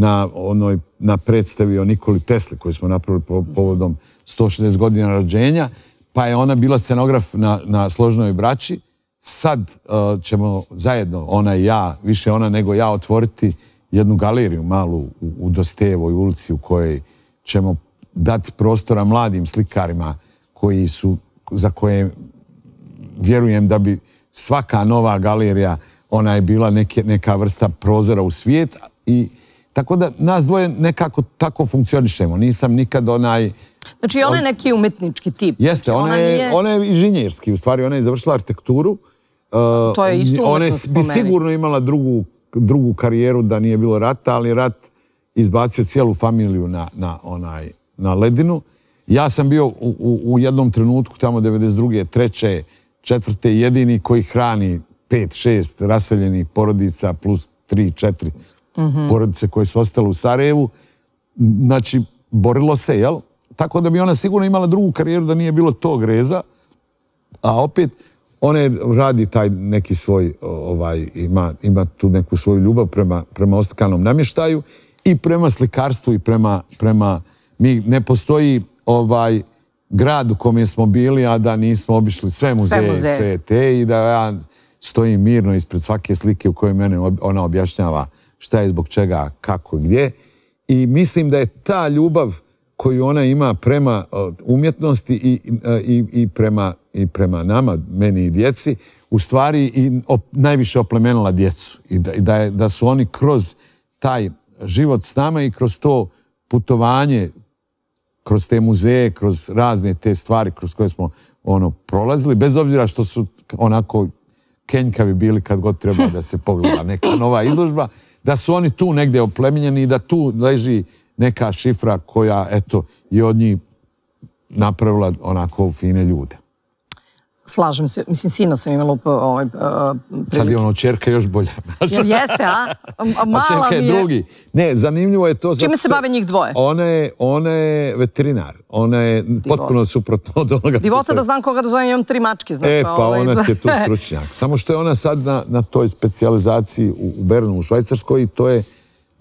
na predstavi o Nikoli Tesli koju smo napravili povodom 160 godina rođenja, pa je ona bila scenograf na Složnoj braći. Sad ćemo zajedno, ona i ja, više ona nego ja, otvoriti jednu galeriju malu u Dostojevoj ulici u kojoj ćemo dati prostora mladim slikarima za koje vjerujem da bi svaka nova galerija, ona je bila neka vrsta prozora u svijet, i tako da nas dvoje nekako tako funkcionišemo. Nisam nikad Znači ona je neki umetnički tip. Jeste, ona je inženjerski, u stvari ona je završila arhitekturu. To je isto umetnost po meni. Ona bi sigurno imala drugu karijeru da nije bilo rata, ali rat izbacio cijelu familiju na ledinu. Ja sam bio u jednom trenutku, tamo 92. 3. 4. jedini koji hrani 5-6 raseljenih porodica plus 3-4 porodice koje su ostale u Sarajevu. Znači, borilo se, jel? Tako da bi ona sigurno imala drugu karijeru da nije bilo tog reza. A opet, ona radi taj neki svoj, ima tu neku svoju ljubav prema ostakanom namještaju i prema slikarstvu i prema ne postoji grad u kome smo bili, a da nismo obišli sve muzeje, sve te, i da ja stojim mirno ispred svake slike u kojoj mene ona objašnjava šta je, zbog čega, kako i gdje. I mislim da je ta ljubav koju ona ima prema umjetnosti i prema nama, meni i djeci, u stvari najviše oplemenila djecu. I da su oni kroz taj život s nama i kroz to putovanje, kroz te muzeje, kroz razne te stvari kroz koje smo prolazili, bez obzira što su onako kenjkavi bili kad god treba da se pogleda neka nova izložba, da su oni tu negdje oplemenjeni i da tu leži neka šifra koja, eto, je od njih napravila onako fine ljude. Slažem se. Mislim, sina sam imala prilike. Sad je čerka još bolja. Jeste, a? Mala čerka je drugi. Ne, zanimljivo je to... Čime se bave njih dvoje? Ona je veterinar. Ona je potpuno suprotno od onoga... Divota da znam koga da zovem, imam 3 mačke, znaš. Pa ona je tu stručnjak. Samo što je ona sad na toj specijalizaciji u Bernu, u Švajcarskoj, i to je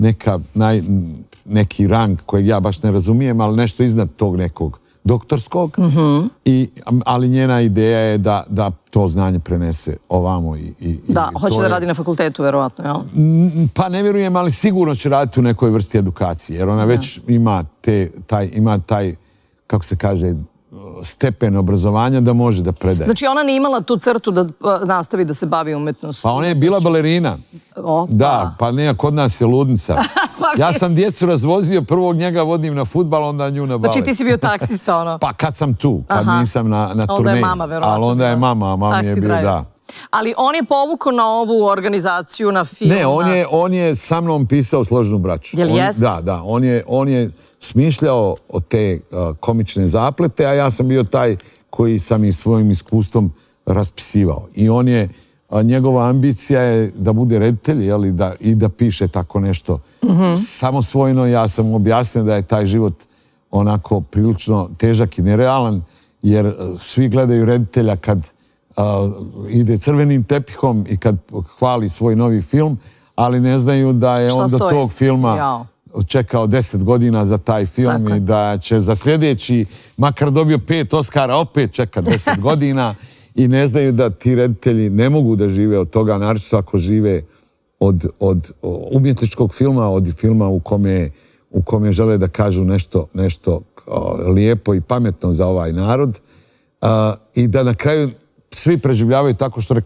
neki rang kojeg ja baš ne razumijem, ali nešto iznad tog nekog doktorskog, ali njena ideja je da to znanje prenese ovamo. Da, hoće da radi na fakultetu, verovatno, jel? Pa ne vjerujem, ali sigurno će raditi u nekoj vrsti edukacije, jer ona već ima taj, kako se kaže, stepen obrazovanja da može da predaje. Znači ona nije imala tu crtu da nastavi da se bavi umjetnosti? Pa ona je bila balerina. Da, pa ne, kod nas je ludnica. Ja sam djecu razvozio, prvog njega vodim na fudbal, onda nju na balet. Znači ti si bio taksista, ono? Pa kad sam tu, kad nisam na turneji. Onda je mama, verovatno. Ali onda je mama, a mami je bio, da. Ali on je povukao na ovu organizaciju, na film? Ne, on je sa mnom pisao Složnu braću. Jel jest? Da. On je smišljao te komične zaplete, a ja sam bio taj koji sam i svojim iskustvom raspisivao. I njegova ambicija je da bude reditelj i da piše tako nešto samosvojno. Ja sam objasnio da je taj život onako prilično težak i nerealan, jer svi gledaju reditelja kad ide crvenim tepihom i kad hvali svoj novi film, ali ne znaju da je on do tog filma čekao 10 godina za taj film i da će za sljedeći, makar dobio 5 Oscara, opet čeka 10 godina i ne znaju da ti reditelji ne mogu da žive od toga, naročito ako žive od umjetničkog filma, od filma u kome žele da kažu nešto lijepo i pametno za ovaj narod i da na kraju svi preživljavaju tako što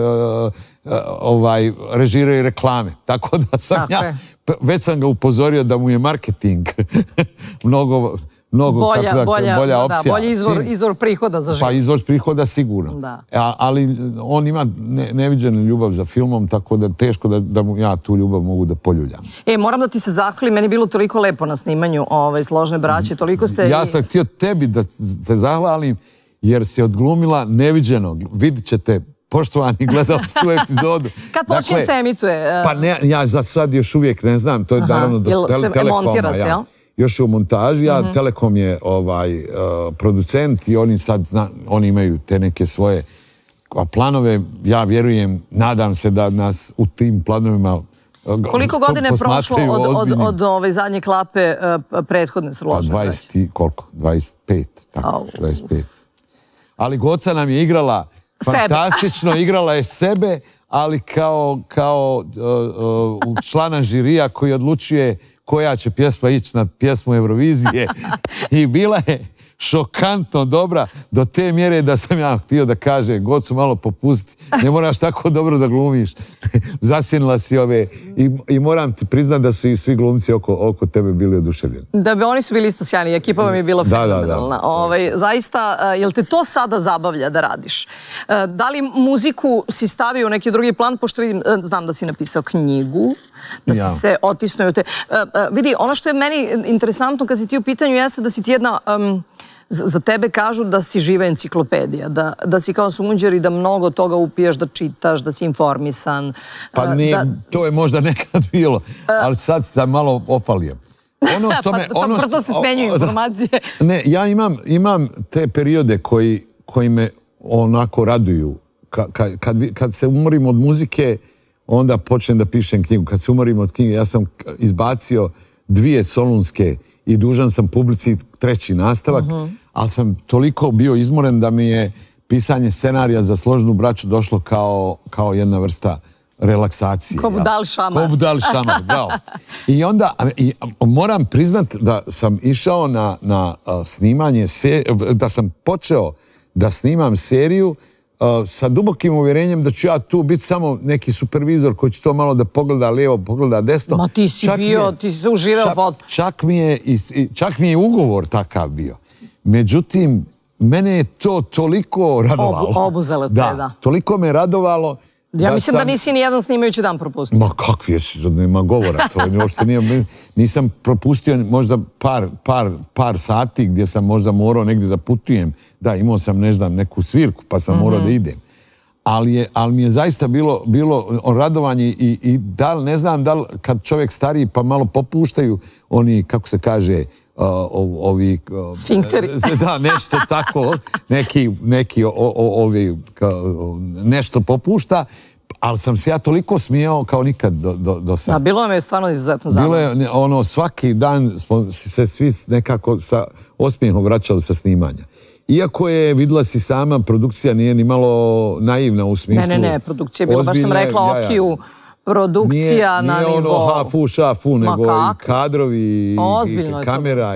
režiraju reklame. Tako da sam već sam ga upozorio da mu je marketing mnogo bolja opcija. Bolji izvor prihoda za život. Pa izvor prihoda sigurno. Ali on ima neviđenu ljubav za filmom, tako da teško da mu ja tu ljubav mogu da poljuljam. Moram da ti se zahvalim, meni je bilo toliko lepo na snimanju Složne braće, toliko ste... Ja sam htio tebi da se zahvalim, jer se odglumila neviđeno. Vidit ćete, poštovani gledalci, tu epizodu. Kad počinje se emituje? Pa ne, ja za sad još uvijek ne znam, to je naravno do Telekoma. Još je u montaži, Telekom je producent i oni imaju te neke svoje planove. Ja vjerujem, nadam se da nas u tim planovima koliko godine je prošlo od zadnje klape prethodne Složne braće? 20, koliko? 25, tako, 25. Ali Goca nam je igrala fantastično, igrala je sebe, ali kao člana žirija koji odlučuje koja će pjesma ići na pjesmu Eurovizije. I bila je šokantno dobra do te mjere da sam ja htio da kaže Gocu malo popusti, ne moraš tako dobro da glumiš. Zasjenila si ove i moram ti priznati da su i svi glumci oko tebe bili oduševljeni. Da bi oni su bili isto sjajni, ekipa vam je bila fenomenalna. Zaista, jel te to sada zabavlja da radiš? Da li muziku si stavio u neki drugi plan, pošto vidim, znam da si napisao knjigu, da si se otisnuo u te... Vidi, ono što je meni interesantno kad si ti u pitanju jeste da si ti jedna... Za tebe kažu da si živa enciklopedija, da si kao sunđer i da mnogo toga upiješ, da čitaš, da si informisan. Pa to je možda nekad bilo, ali sad sam malo ofalio. Pa brzo se smenjuju informacije. Ne, ja imam te periode koji me onako raduju. Kad se umorim od muzike, onda počnem da pišem knjigu. Kad se umorim od knjige, ja sam izbacio 2 solunske i dužan sam publici 3. nastavak, ali sam toliko bio izmoren da mi je pisanje scenarija za Složnu braću došlo kao jedna vrsta relaksacije. Ko Budal šamar. Ko Budal šamar, bravo. I onda moram priznat da sam išao na snimanje, da sam počeo da snimam seriju sa dubokim uvjerenjem da ću ja tu biti samo neki supervizor koji će to malo da pogleda lijevo, pogleda desno. Ma ti si bio, ti si se uživao pot. Čak mi je ugovor takav bio. Međutim, mene je to toliko radovalo. Obuzelo te, da. Toliko me radovalo. Ja mislim da nisi ni jedan snimajući dan propustio. Ma kakvi jesi, nema govora. Nisam propustio možda par sati gdje sam možda morao negdje da putujem. Da, imao sam neku svirku pa sam morao da idem. Ali mi je zaista bilo radovanje i ne znam da li kad čovjek stariji pa malo popuštaju oni, kako se kaže, ovi... Sfinkteri. Da, nešto tako, nešto popušta, ali sam se ja toliko smijao kao nikad do sada. Da, bilo nam je stvarno izuzetno zabavno. Bilo je, svaki dan smo se svi nekako sa osmijehom vraćali sa snimanja. Iako je, vidjela si sama, produkcija nije ni malo naivna u smislu... Ne, produkcija je bila, baš sam rekla, okiju, produkcija na nivo... Nije ono hafu, šafu, nego i kadrovi, i kamera.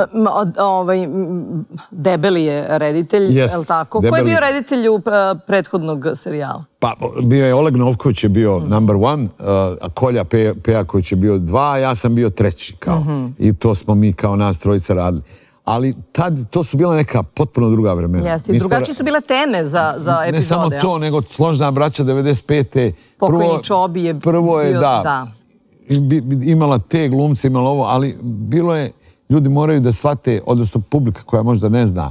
Debeli je reditelj, je li tako? Ko je bio reditelj u prethodnog serijala? Pa, bio je Oleg Novković je bio number 1, Kolja Pejaković je bio 2, a ja sam bio 3. I to smo mi kao nas trojica radili. Ali tad, to su bila neka potpuno druga vremena. Jeste, i drugačije su bile teme za epizode. Ne samo to, nego Složna braća 95. Pokojni Čobi je bio, prvo je, da, imala te glumce, imala ovo, ali bilo je, ljudi moraju da shvate, odnosno publika koja možda ne zna,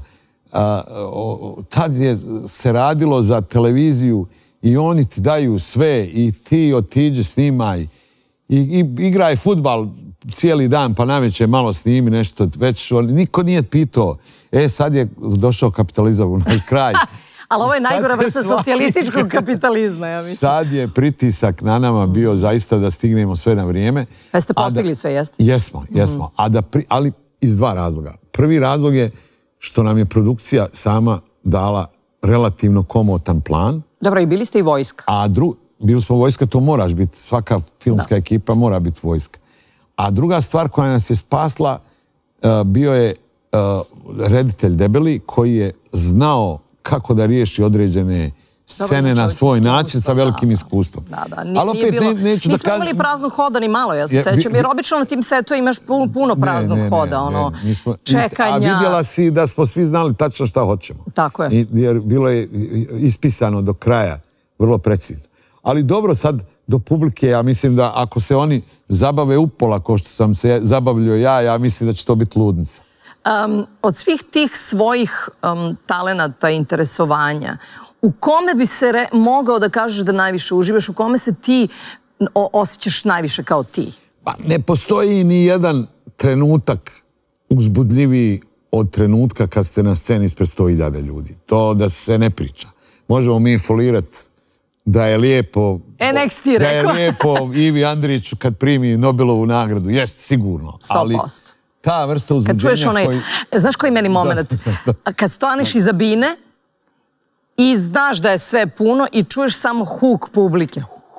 tad je se radilo za televiziju i oni ti daju sve i ti otiđi, snimaj i igraj fudbal cijeli dan, pa navečer malo snimi nešto, već niko nije pitao, sad je došao kapitalizam u naš kraj. Ali ovo je najgora vrsta socijalističkog kapitalizma, ja mislim. Sad je pritisak na nama bio zaista da stignemo sve na vrijeme. Pa ste postigli sve, jeste? Jesmo. Ali iz 2 razloga. Prvi razlog je što nam je produkcija sama dala relativno komotan plan. Dobro, i bili ste i vojska. Bili smo vojska, to moraš biti. Svaka filmska ekipa mora biti vojska. A druga stvar koja nas je spasla bio je reditelj Debeli koji je znao kako da riješi određene scene na svoj način sa velikim iskustvom. Ali opet neću da kažem... Nismo imali praznog hoda ni malo, ja se sećam, jer obično na tim setu imaš puno praznog hoda, čekanja. A vidjela si da smo svi znali tačno šta hoćemo. Tako je. Jer bilo je ispisano do kraja, vrlo precizno. Ali dobro, sad do publike, ja mislim da ako se oni zabave upola, kao što sam se zabavljio ja mislim da će to biti ludnica. Od svih tih svojih talenata i interesovanja, u kome bi se mogao da kažeš da najviše uživaš, u kome se ti osjećaš najviše kao ti? Pa ne postoji ni jedan trenutak uzbudljiviji od trenutka kad ste na sceni ispred 100.000 ljudi. To da se ne priča. Možemo mi folirati da je lijepo... Da je lijepo Ivi Andriću kad primi Nobelovu nagradu. Jest, sigurno. 100%. Ta vrsta uzbuđenja koji... Znaš koji meni moment? Kad staneš iza bine i znaš da je sve puno i čuješ samo huk publike.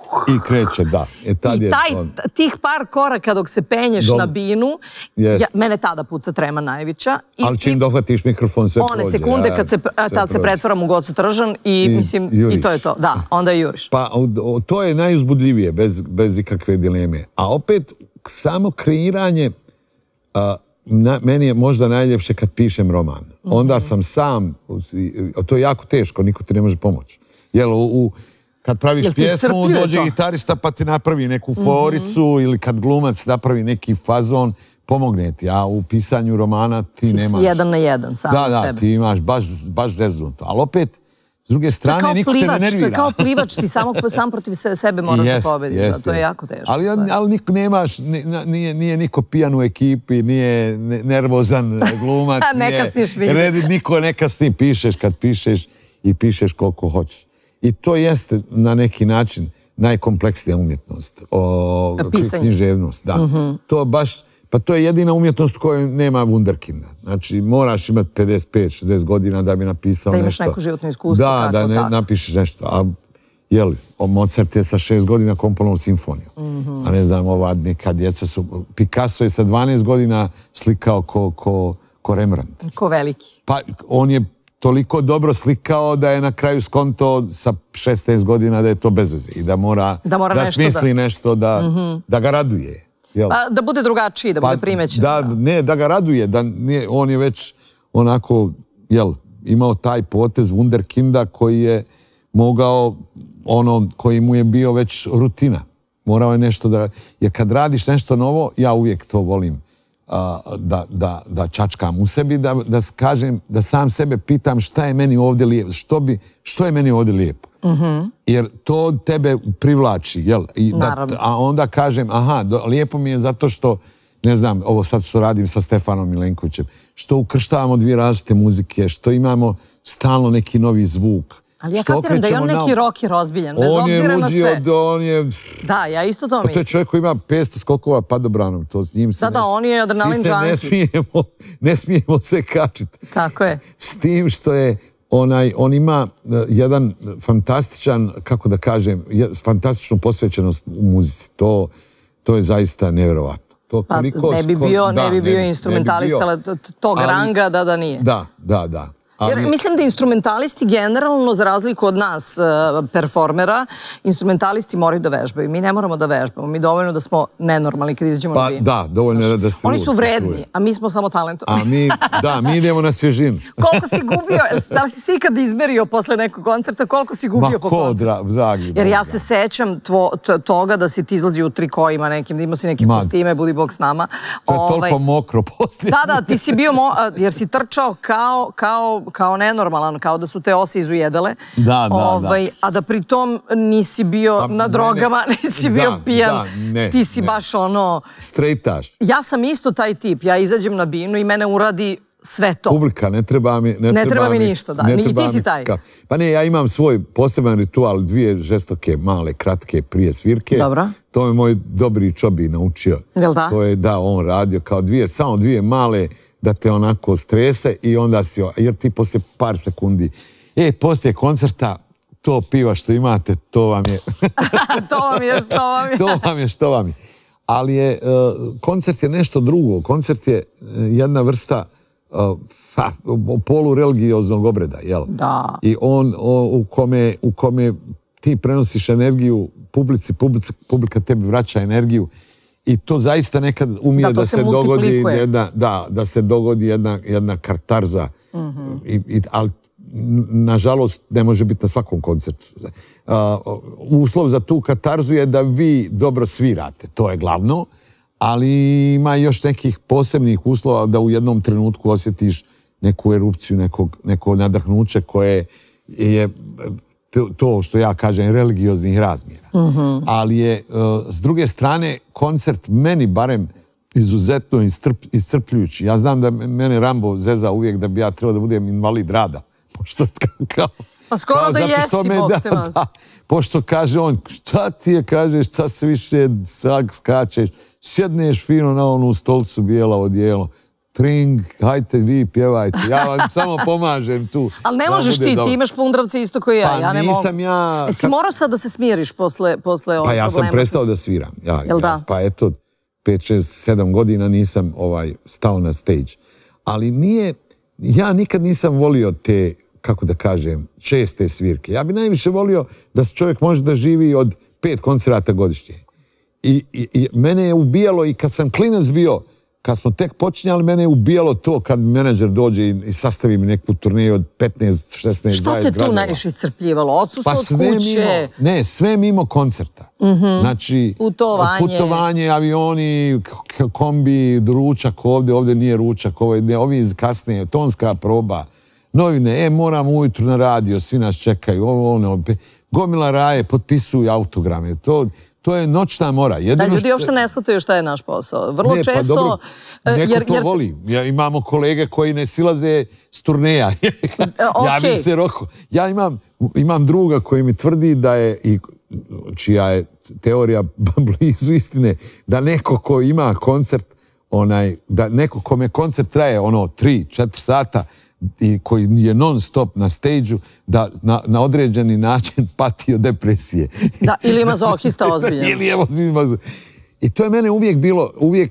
I kreće, da. I tih par koraka dok se penješ na binu, mene tada puca trema najveća. Ali čim dohvatiš mikrofon sve prođe. One sekunde kad se pretvaram u Gocu Tržan i to je to. Da, onda je juriš. Pa to je najuzbudljivije, bez ikakve dileme. A opet, samo kreiranje, meni je možda najljepše kad pišem roman. Onda sam sam, to je jako teško, niko ti ne može pomoći. Jel, kad praviš pjesmu, dođe gitarista pa ti napravi neku foricu ili kad glumac napravi neki fazon, pomogne ti. A u pisanju romana ti nemaš. Si 1 na 1, sam da, sebe. Ti imaš baš zeznuto. Ali opet, s druge strane, niko te ne nervira. To je kao plivač, ti sam protiv sebe moraš da pobediš. To je jako teško. Ali niko nemaš, nije niko pijan u ekipi, nije nervozan glumac. Ne kasniš nigde. Niko ne kasni, pišeš kad pišeš i pišeš koliko hoćeš. I to jeste na neki način najkompleksnija umjetnost. Književnost, da. To baš, pa to je jedina umjetnost koja nema wunderkinda. Znači, moraš imati 55-60 godina da bi napisao nešto. Da imaš neko životno iskustvo. Da napišeš nešto. A, jeli, Mozart je sa 6 godina komponovao simfoniju. A ne znam, ova neka djeca su... Picasso je sa 12 godina slikao ko Rembrandt. Ko veliki. Pa, on je toliko dobro slikao da je na kraju skonto sa 16 godina da je to bez veze i da mora da smisli nešto da ga raduje. Da bude drugačiji, da bude primećen. Ne, da ga raduje. On je već onako, imao taj potez wunderkinda koji je mogao, koji mu je bio već rutina. Morao je nešto da... Jer kad radiš nešto novo, ja uvijek to volim da čačkam u sebi, da kažem, da sam sebe pitam šta je meni ovdje lijepo, što je meni ovdje lijepo. Jer to tebe privlači, a onda kažem, aha, lijepo mi je zato što, ne znam, ovo sad što radim sa Stefanom Milenkovićem, što ukrštavamo dvije različite muzike, što imamo stalno neki novi zvuk. Ali ja kapiram da je on neki rocker ozbiljan, bez obzira na sve. On je... Da, ja isto to mislim. To je čovjek koji ima 500 skokova padobranom, to s njim se... Da, on je adrenalin junkie. Svi se ne smijemo se kačiti. Tako je. S tim što je, on ima jedan fantastičan, kako da kažem, fantastičnu posvećenost u muzici. To je zaista nevjerovatno. Pa ne bi bio instrumentalista, ali tog ranga da nije. Da. Jer mislim da instrumentalisti generalno, za razliku od nas performera, instrumentalisti moraju da vežbaju. Mi ne moramo da vežbamo. Mi dovoljno da smo nenormalni kad izađemo na binu. Da, dovoljno je da se... Oni su vredni, a mi smo samo talentovani. Da, mi idemo na svježinu. Koliko si gubio, da li si se ikad izmerio posle nekog koncerta, koliko si gubio po koncertu? Dragi. Jer ja se sećam toga da si ti izlazi u trikojima nekim, da imao si neke kostime, budi Bog s nama. To je toliko mokro poslije. Da, ti si bio, jer si trčao kao nenormalan, kao da su te ose izujedale. Da. A da pritom nisi bio na drogama, nisi bio pijan. Ti si baš ono... Strejtaš. Ja sam isto taj tip. Ja izađem na binu i mene uradi sve to. Publika, ne treba mi... Ne treba mi ništa, da. Ni ti si taj. Pa ne, ja imam svoj poseban ritual, 2 žestoke, male, kratke prije svirke. Dobro. To me moj dobri Čobi naučio. Jel da? To je, on radio kao samo 2 male da te onako strese i onda si, jer ti poslije par sekundi, poslije koncerta, to piva što imate, to vam je... To vam je što vam je. Ali koncert je nešto drugo. Koncert je jedna vrsta polureligioznog obreda, jel? Da. I on u kome ti prenosiš energiju publici, publika tebi vraća energiju. I to zaista nekad umije da se dogodi jedna kartarza. Ali, nažalost, ne može biti na svakom koncertu. Uslov za tu katarzu je da vi dobro svirate. To je glavno. Ali ima još nekih posebnih uslova da u jednom trenutku osjetiš neku erupciju, neko nadahnuće koje je... to što ja kažem, religioznih razmjera. Ali je, s druge strane, koncert meni barem izuzetno iscrpljujući. Ja znam da mene Rambo zeza uvijek da bi ja trebao da budem invalid rada. Pa skoro da jesi, Bog te vas. Pošto kaže on, šta ti je, kaže, šta se više skačeš, sjedneš fino na onu stolcu bijelo odijelo, Tring, hajte vi pjevajte, ja vam samo pomažem tu. Ali ne možeš ti imaš pundravce isto koji ja, ja ne mogu. Pa nisam ja... Jesi morao sad da se smiriš posle ovog problema? Pa ja sam prestao da sviram. Jel da? Pa eto, 5, 6, 7 godina nisam stao na stage. Ali nije, ja nikad nisam volio te, kako da kažem, česte svirke. Ja bi najviše volio da se čovjek može da živi od 5 koncerata godišnje. I mene je ubijalo i kad sam klinac bio, kad smo tek počinjali, mene je ubijalo to kad menadžer dođe i sastavi mi neku turneju od 15, 16, 20 gradova. Šta te tu najviše iscrpljivalo? Odsustvo od kuće? Ne, sve mimo koncerta. Znači, putovanje, avioni, kombi, ručak ovdje nije ručak, ovi kasnije, tonska proba, novine, moram ujutru na radio, svi nas čekaju, gomila raje, potpisuju autograme, to je noćna mora. Da, ljudi uopšte ne shvataju šta je naš posao. Vrlo često... Neko to voli. Imamo kolege koji ne silaze s turneja. Ja bih se roko. Ja imam druga koji mi tvrdi da je, čija je teorija blizu istine, da neko ko ima koncert, da neko kome koncert traje 3-4 sata, i koji je non stop na stage-u, da na određeni način pati od depresije. Da, ili je mazohista ozbiljan. Ili je mazohista. I to je mene uvijek bilo,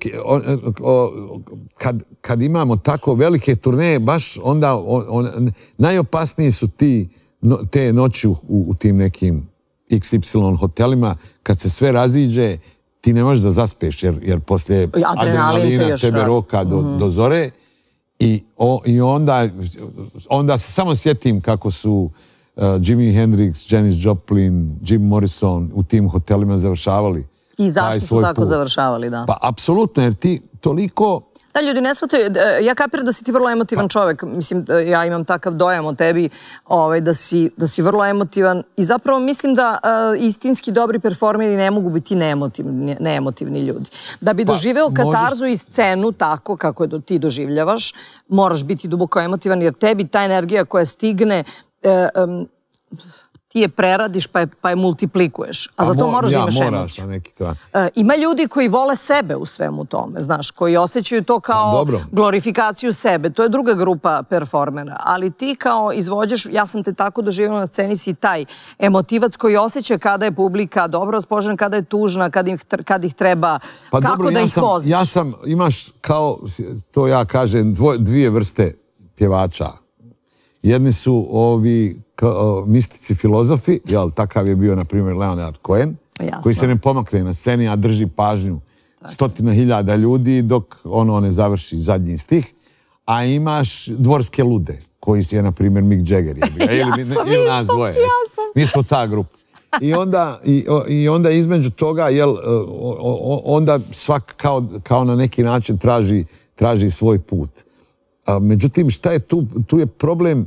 kad imamo tako velike turneje, baš onda najopasniji su te noći u tim nekim XY hotelima, kad se sve raziđe, ti ne možeš da zaspeš, jer poslije adrenalina tebe roka do zore. I onda se samo sjetim kako su Jimi Hendrix, Janis Joplin, Jim Morrison u tim hotelima završavali. I zašto su tako završavali, da? Pa, apsolutno, jer ti toliko... Da, ljudi ne shvataju, ja kapiram da si ti vrlo emotivan čovjek, mislim, ja imam takav dojam o tebi, da si vrlo emotivan i zapravo mislim da istinski dobri performeri ne mogu biti neemotivni ljudi. Da bi doživeo katarzu i scenu tako kako je ti doživljavaš, moraš biti duboko emotivan jer tebi ta energija koja stigne ti je preradiš pa je multiplikuješ. A za to moraš da imaš emociju. Ima ljudi koji vole sebe u svemu tome, znaš, koji osjećaju to kao glorifikaciju sebe. To je druga grupa performera. Ali ti kao izvođaš, ja sam te tako doživjela na sceni, si taj emotivac koji osjeća kada je publika dobro raspoložena, kada je tužna, kad ih treba, kako da ih voziš. Ja sam, imaš kao, to ja kažem, dvije vrste pjevača. Jedni su ovi mistici filozofi, takav je bio, na primjer, Leonard Cohen, koji se ne pomakne na sceni, a drži pažnju 100.000 ljudi dok ono ne završi zadnji stih, a imaš dvorske lude, koji je, na primjer, Mick Jagger, ili nas dvoje. Mi smo ta grupa. I onda između toga, onda svak kao na neki način traži svoj put. Međutim, šta je tu? Tu je problem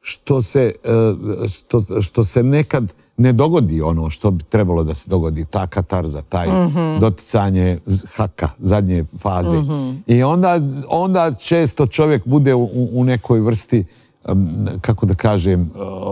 što se nekad ne dogodi ono što bi trebalo da se dogodi, ta katarza, taj doticanje haka, zadnje faze. I onda često čovjek bude u nekoj vrsti, kako da kažem,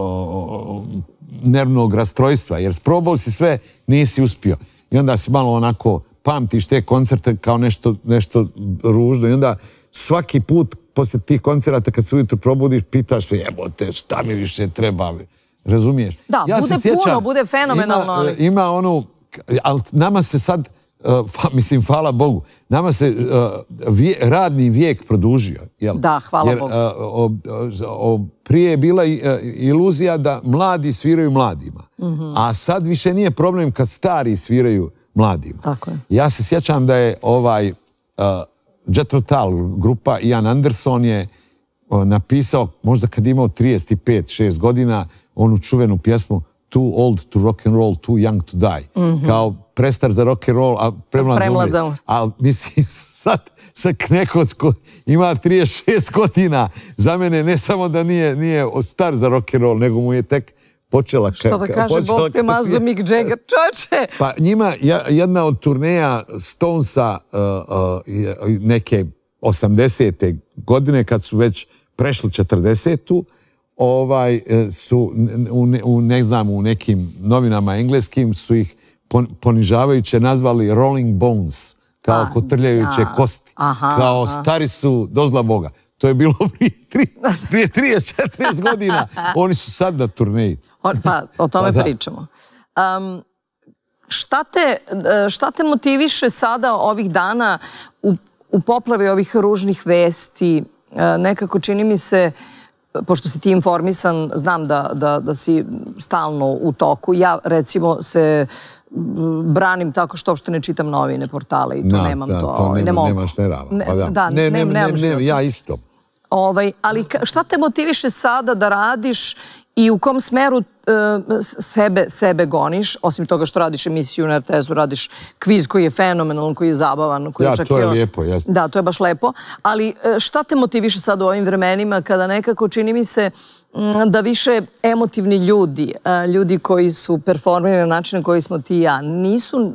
nervnog rastrojstva, jer sprobao si sve, nisi uspio. I onda si malo onako pamtiš te koncerte kao nešto ružno i onda svaki put poslije tih koncerata kad se ujutro probudiš, pitaš se, jebote, šta mi više treba, razumiješ? Da, bude puno, bude fenomenalno. Ima ali nama se sad, mislim, hvala Bogu, nama se radni vijek produžio. Da, hvala Bogu. Prije je bila iluzija da mladi sviraju mladima, a sad više nije problem kad stari sviraju mladima. Tako je. Ja se sjećam da je Jethro Tull grupa, Ian Anderson je napisao, možda kad je imao 35-6 godina, onu čuvenu pjesmu Too old to rock and roll, too young to die. Kao prestar za rock and roll, a premlad za umri. Ali mislim, sad neko ima 36 godina, za mene ne samo da nije star za rock and roll, nego mu je tek počela... Što da kaže, Bog te mazu Mick Jagger, čoče! Pa njima jedna od turneja Stonesa neke 80. godine, kad su već prešli 40. su, ne znam, u nekim novinama engleskim su ih ponižavajuće nazvali Rolling Bones, kao kotrljajuće kosti, kao stari su dozla Boga. To je bilo prije 30-40 godina. Oni su sad na turneji. Pa, o tome pričamo. Šta te motiviše sada ovih dana u poplavi ovih ružnih vesti? Nekako čini mi se, pošto si ti informisan, znam da si stalno u toku. Ja, recimo, se branim tako što uopšte ne čitam novine, portale i to nemam to. To nemaš nerava. Ne, ja isto. Ali šta te motiviše sada da radiš i u kom smeru sebe goniš, osim toga što radiš emisiju na RTS-u, radiš kviz koji je fenomenalan, koji je zabavan. Ja, to je lijepo, jasno. Da, to je baš lepo. Ali šta te motiviše sad u ovim vremenima kada nekako čini mi se da više emotivni ljudi koji su performirani na način na koji smo ti i ja, nisu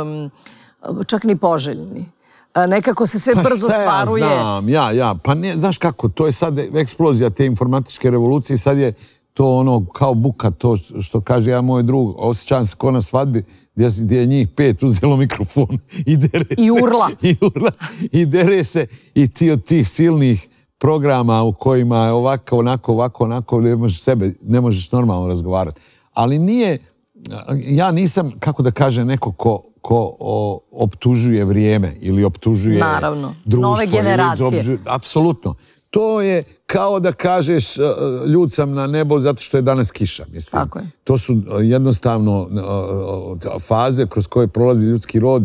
čak ni poželjni. Nekako se sve brzo stvaruje. Pa šta ja znam, pa ne, znaš kako, to je sad eksplozija te informatičke revolucije, sad je to ono kao buka, to što kaže ja moj drug, osjećam se ko na svadbi, gdje je njih 5 uzelo mikrofon i dere se. I urla. I dere se i ti od tih silnih programa u kojima je ovako, onako, ne možeš normalno razgovarati. Ali nije, ja nisam, kako da kažem, neko ko optužuje vrijeme ili optužuje društvo. Nove generacije. Apsolutno. To je kao da kažeš ljud sam na nebo zato što je danas kiša. Mislim. Tako je. To su jednostavno faze kroz koje prolazi ljudski rod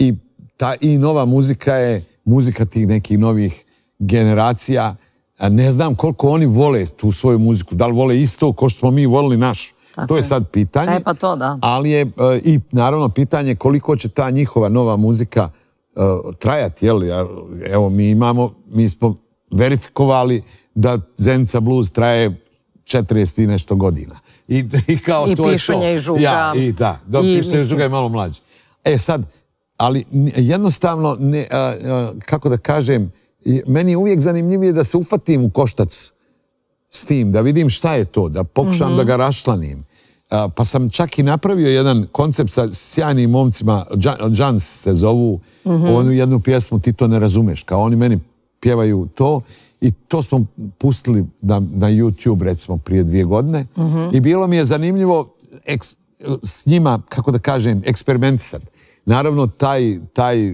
i nova muzika je muzika tih nekih novih generacija. Ne znam koliko oni vole tu svoju muziku. Da li vole isto kao što smo mi volili naš. To je sad pitanje. Pa to da. Ali je i naravno pitanje koliko će ta njihova nova muzika trajati. Evo mi smo verifikovali da Zenica blues traje 40 i nešto godina. I Pišanje i Žuka. Ja, i da. Pišanje i Žuka je malo mlađi. Sad, ali jednostavno, kako da kažem, meni je uvijek zanimljivije da se ufatim u koštac s tim, da vidim šta je to, da pokušam da ga raščlanim. Pa sam čak i napravio jedan koncept sa sjajnim momcima, Jans se zovu, onu jednu pjesmu Ti to ne razumeš, kao oni meni pjevaju to i to smo pustili na YouTube recimo prije 2 godine i bilo mi je zanimljivo s njima, kako da kažem, eksperimentisati. Naravno, taj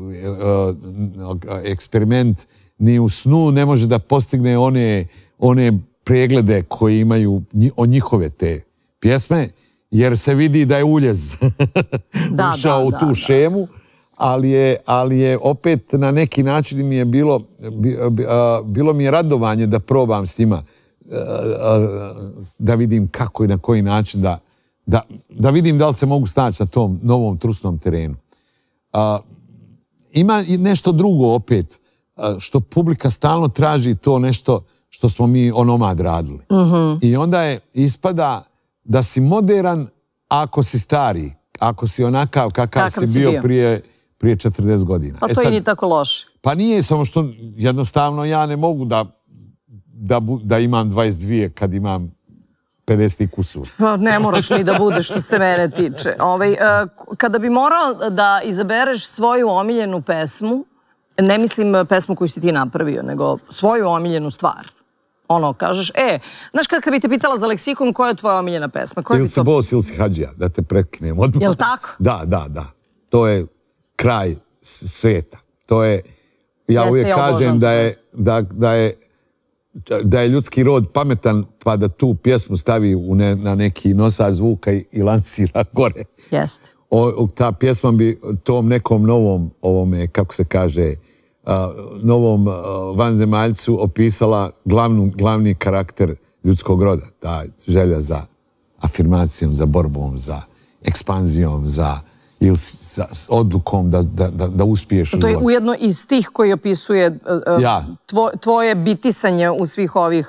eksperiment ni u snu ne može da postigne one preglede koje imaju o njihove te pjesme, jer se vidi da je uljez ušao u tu šemu, ali je opet na neki način mi je bilo mi je radovanje da probam s njima, da vidim kako i na koji način da vidim da li se mogu snaći na tom novom trusnom terenu. Ima i nešto drugo opet, što publika stalno traži, to nešto što smo mi onomad radili. I onda je ispada da si moderan ako si stari, ako si onakav kakav si bio prije 40 godina. Pa to i nije tako loše. Pa nije, samo što jednostavno ja ne mogu da imam 22 kad imam 50 kusur. Pa ne moraš ni da budeš što se mene tiče. Kada bi morao da izabereš svoju omiljenu pesmu, ne mislim pesmu koju si ti napravio, nego svoju omiljenu stvar. Kažeš, znaš kad bi te pitala za leksikon, koja je tvoja omiljena pesma? Ili si Bos ili si Hadžija, da te prekinem odmah. Jel' tako? Da. To je kraj sveta. To je, ja uvijek kažem da je ljudski rod pametan pa da tu pjesmu stavi na neki nosač zvuka i lansira gore. Jeste. Ta pjesma bi tom nekom novom, ovome, kako se kaže, novom vanzemaljcu opisala glavni karakter ljudskog roda. Ta želja za afirmacijom, za borbom, za ekspanzijom, ili sa odlukom da uspiješ u životu. To je ujedno i stih koji opisuje tvoje bitisanje u svih ovih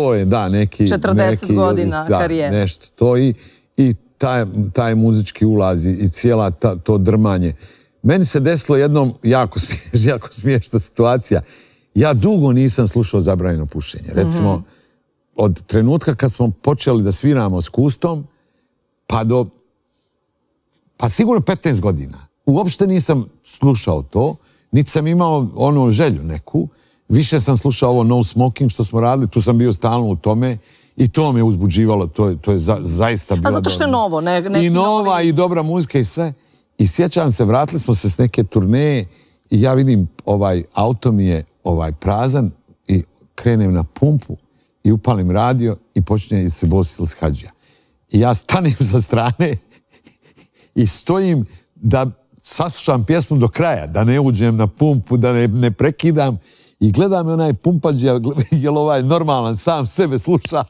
40 godina karijere. Nešto to i taj muzički ulaz i cijela to drmanje. Meni se desilo jednom jako smiješna situacija. Ja dugo nisam slušao zabranjeno pušenje. Recimo, od trenutka kad smo počeli da sviramo s Kustom, pa sigurno 15 godina. uopšte nisam slušao to, niti sam imao ono želju neku. Više sam slušao ovo No Smoking što smo radili, tu sam bio stalno u tome i to me uzbuđivalo, to je zaista bilo... A zato što je novo, neki i nova i dobra muzika i sve. I sjećam se, vratili smo se s neke turneje i ja vidim auto mi je prazan i krenem na pumpu i upalim radio i počinje se Bosis Hadžija. I ja stanem sa strane i stojim da saslušam pjesmu do kraja, da ne uđem na pumpu, da ne prekidam. I gleda me onaj pumpađija, jel normalan, sam sebe sluša.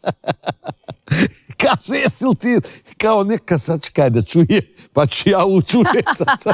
Kaže, jesi li ti, kao neka sačekaj da čuje, pa ću ja učujecat.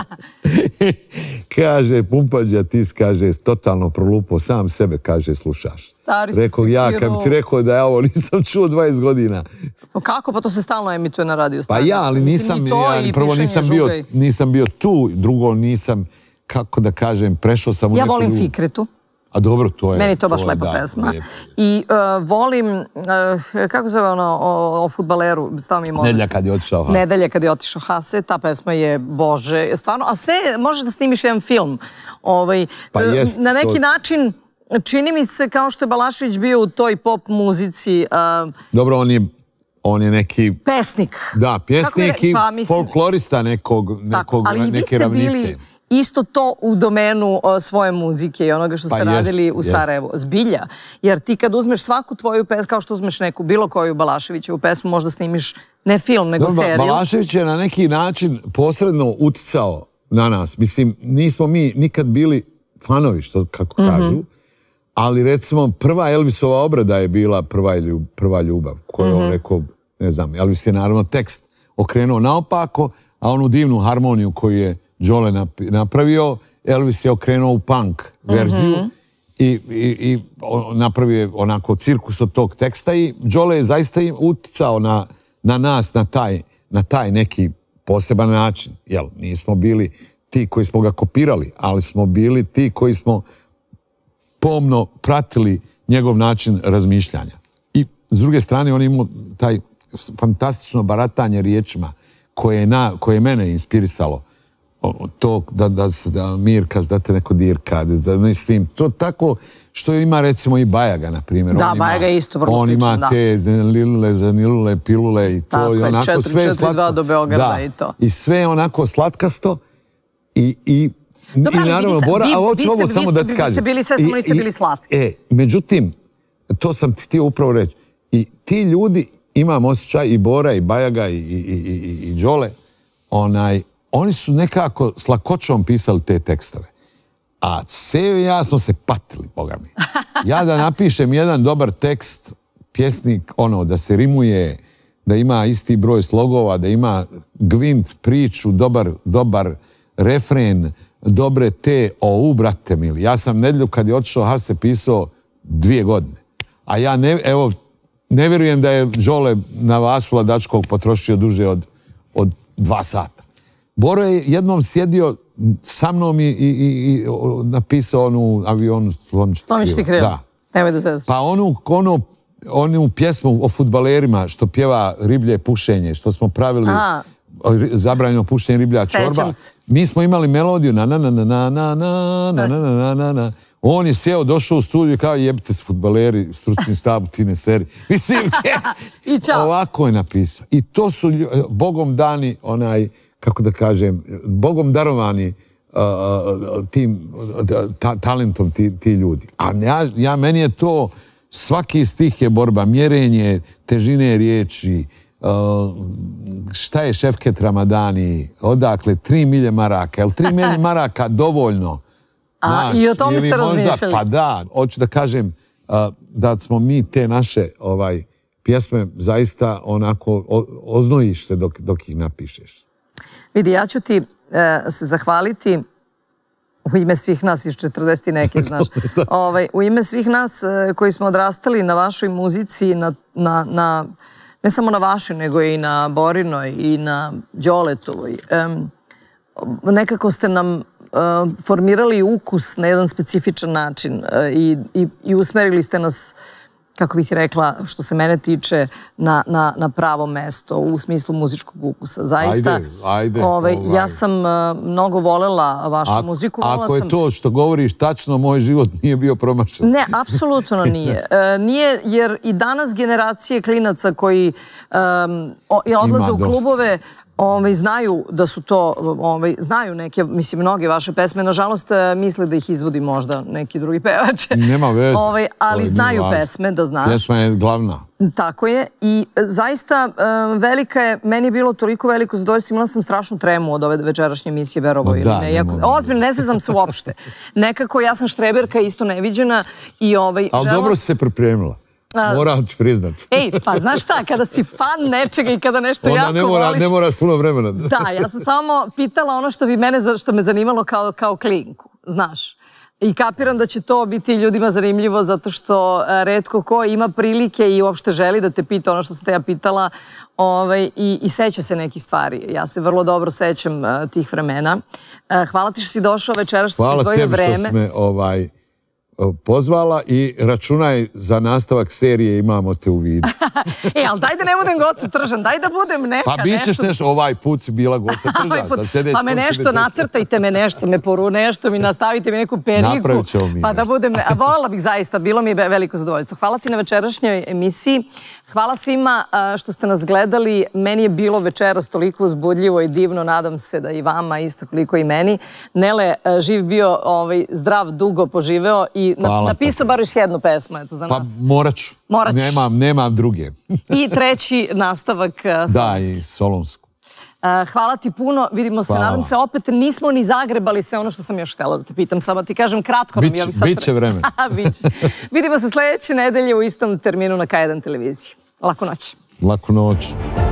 Kaže, pumpađija, ti kaže, totalno prolupao, sam sebe, kaže, slušaš. Stari si rekao, ja, kad bi ti rekao da ja ovo nisam čuo 20 godina. Kako? Pa to se stalno emituje na radio stanici. Pa ja, ali prvo nisam bio tu, drugo nisam, kako da kažem, prešao sam u neku... Ja volim Fikretu. A dobro, to je... Meni je to baš lepa pesma. I volim, kako zove ono, o fudbaleru, stao mi je mozak. Nedelja kad je otišao Hase. Nedelja kad je otišao Hase, ta pesma je, bože, stvarno, a sve možeš da snimiš jedan film. Pa jest. Na neki način, čini mi se kao što je Balašević bio u toj pop muzici. Dobro, on je neki... Pesnik. Da, pjesnik i folklorista neke ravnice. Isto to u domenu svoje muzike i onoga što ste radili u Sarajevu. Zbilja. Jer ti kad uzmeš svaku tvoju pesmu, kao što uzmeš neku bilo koju Balaševićevu pesmu, možda snimiš ne film, nego seriju. Balašević je na neki način posredno uticao na nas. Mislim, nismo mi nikad bili fanovi, što kako kažu, ali recimo prva Elvisova obrada je bila Prva ljubav, koju on rekao, ne znam, Elvis je naravno tekst okrenuo naopako, a onu divnu harmoniju koju je Đole napravio, Elvis je okrenuo u punk verziju i napravio je onako cirkus od tog teksta i Đole je zaista uticao na nas na taj neki poseban način. Nismo bili ti koji smo ga kopirali, ali smo bili ti koji smo pomno pratili njegov način razmišljanja. I s druge strane on imao taj fantastično baratanje riječima koje je mene inspirisalo. To da Mirka, da te neko dirka, da mislim, to tako što ima recimo i Bajaga, na primjer. Da, Bajaga je isto vrlo slično, da. On ima te zanilule, pilule i to je onako sve je slatko. 442 do Beograda i to. I sve je onako slatkasto i naravno, Bora, a hoću ovo samo da ti kažem. Vi ste bili sve, samo niste bili slatki. Međutim, to sam ti htio upravo reći. I ti ljudi, imam osjećaj, i Bora, i Bajaga, i Đole, oni su nekako s lakoćom pisali te tekstove. A Sejo i ja smo se patili, boga mi. Ja da napišem jedan dobar tekst, pjesnik, da se rimuje, da ima isti broj slogova, da ima gvint, priču, dobar refren, dobre te, brate mili. Ja sam nedelju kad je otišao Hase pisao 2 godine. A ja ne vjerujem da je Đole na Vasula Dačkog potrošio duže od 2 sata. Boro je jednom sjedio sa mnom i napisao onu avionu Slomčiti krivo. Da. Nemoj da se... Pa onu pjesmu o fudbalerima što pjeva Riblje pušenje, što smo pravili zabranjeno pušenje riblja čorba. Mi smo imali melodiju na na na na na na na na na na na. On je sjeo, došao u studiju i kao jebite se fudbaleri, stručni stab, tine seri. Mislim, ovako je napisao. I to su Bogom dani kako da kažem, Bogom darovani tim talentom ti ljudi. A meni je to, svaki stih je borba, mjerenje, težine riječi, šta je Šefket Ramadani, odakle 3 milje maraka, je li 3 milje maraka dovoljno? I o tome ste razmišljali? Pa da, hoću da kažem da smo mi te naše pjesme zaista onako oznojiš se dok ih napišeš. Vidi, ja ću ti se zahvaliti u ime svih nas iz 40 nekih, znaš. U ime svih nas koji smo odrastali na vašoj muzici, ne samo na vašoj, nego i na Borinoj i na Đoletovoj. Nekako ste nam formirali ukus na jedan specifičan način i usmerili ste nas kako bih ti rekla, što se mene tiče, na pravo mesto u smislu muzičkog ukusa. Zaista, ajde. Ja sam mnogo volela vašu muziku. Ako je to što govoriš tačno, moj život nije bio promašen. Ne, apsolutno nije. Nije, jer i danas generacije klinaca koji odlaze u klubove znaju da su to, znaju neke, mislim, mnoge vaše pesme. Nažalost, misle da ih izvodi možda neki drugi pevač. Nema veze. Ali znaju pesme, da znaš. Pesma je glavna. Tako je. I zaista velika je, meni je bilo toliko veliko zadovoljstvo, imala sam strašnu tremu od ove večerašnje emisije, verovo ili ne. Ozbiljno, ne zezam se uopšte. Nekako, ja sam štreberka, isto neviđena. Ali dobro si se pripremila. Moram ti priznat. Ej, pa znaš šta, kada si fan nečega i kada nešto jako voliš... Onda ne moraš puno vremena. Da, ja sam samo pitala ono što me zanimalo kao klinku, znaš. I kapiram da će to biti ljudima zanimljivo zato što retko ko ima prilike i uopšte želi da te pita ono što sam te ja pitala i seća se nekih stvari. Ja se vrlo dobro sećam tih vremena. Hvala ti što si došao večera, što si izdvojio vreme. Hvala tebi što si me pozvala i računaj za nastavak serije Imamo te u vidu. Ali daj da ne budem Goca Tržan, daj da budem neka. Pa bit ćeš nešto, ovaj put si bila Goca Tržan. Pa me nešto nacrtajte, me nešto, nešto mi nastavite mi neku periku. Napravit ćemo mi nešto. Pa da budem, voljela bih zaista, bilo mi je veliko zadovoljstvo. Hvala ti na večerašnjoj emisiji. Hvala svima što ste nas gledali. Meni je bilo večeras toliko uzbudljivo i divno, nadam se da i vama isto koliko i meni. Nele, živ bio, zdrav, dugo poživeo i napisao bar još jednu pesmu za nas. Pa morat ću. Nemam druge. I treći nastavak Solunski. Da, i Solunsku. Hvala ti puno. Vidimo se, nadam se, opet nismo ni zagrebali sve ono što sam još htjela da te pitam. Samo ti kažem, kratko nam je ovih sad... Biće vreme. Vidimo se sljedeće nedelje u istom terminu na K1 televiziji. Laku noć. Laku noć.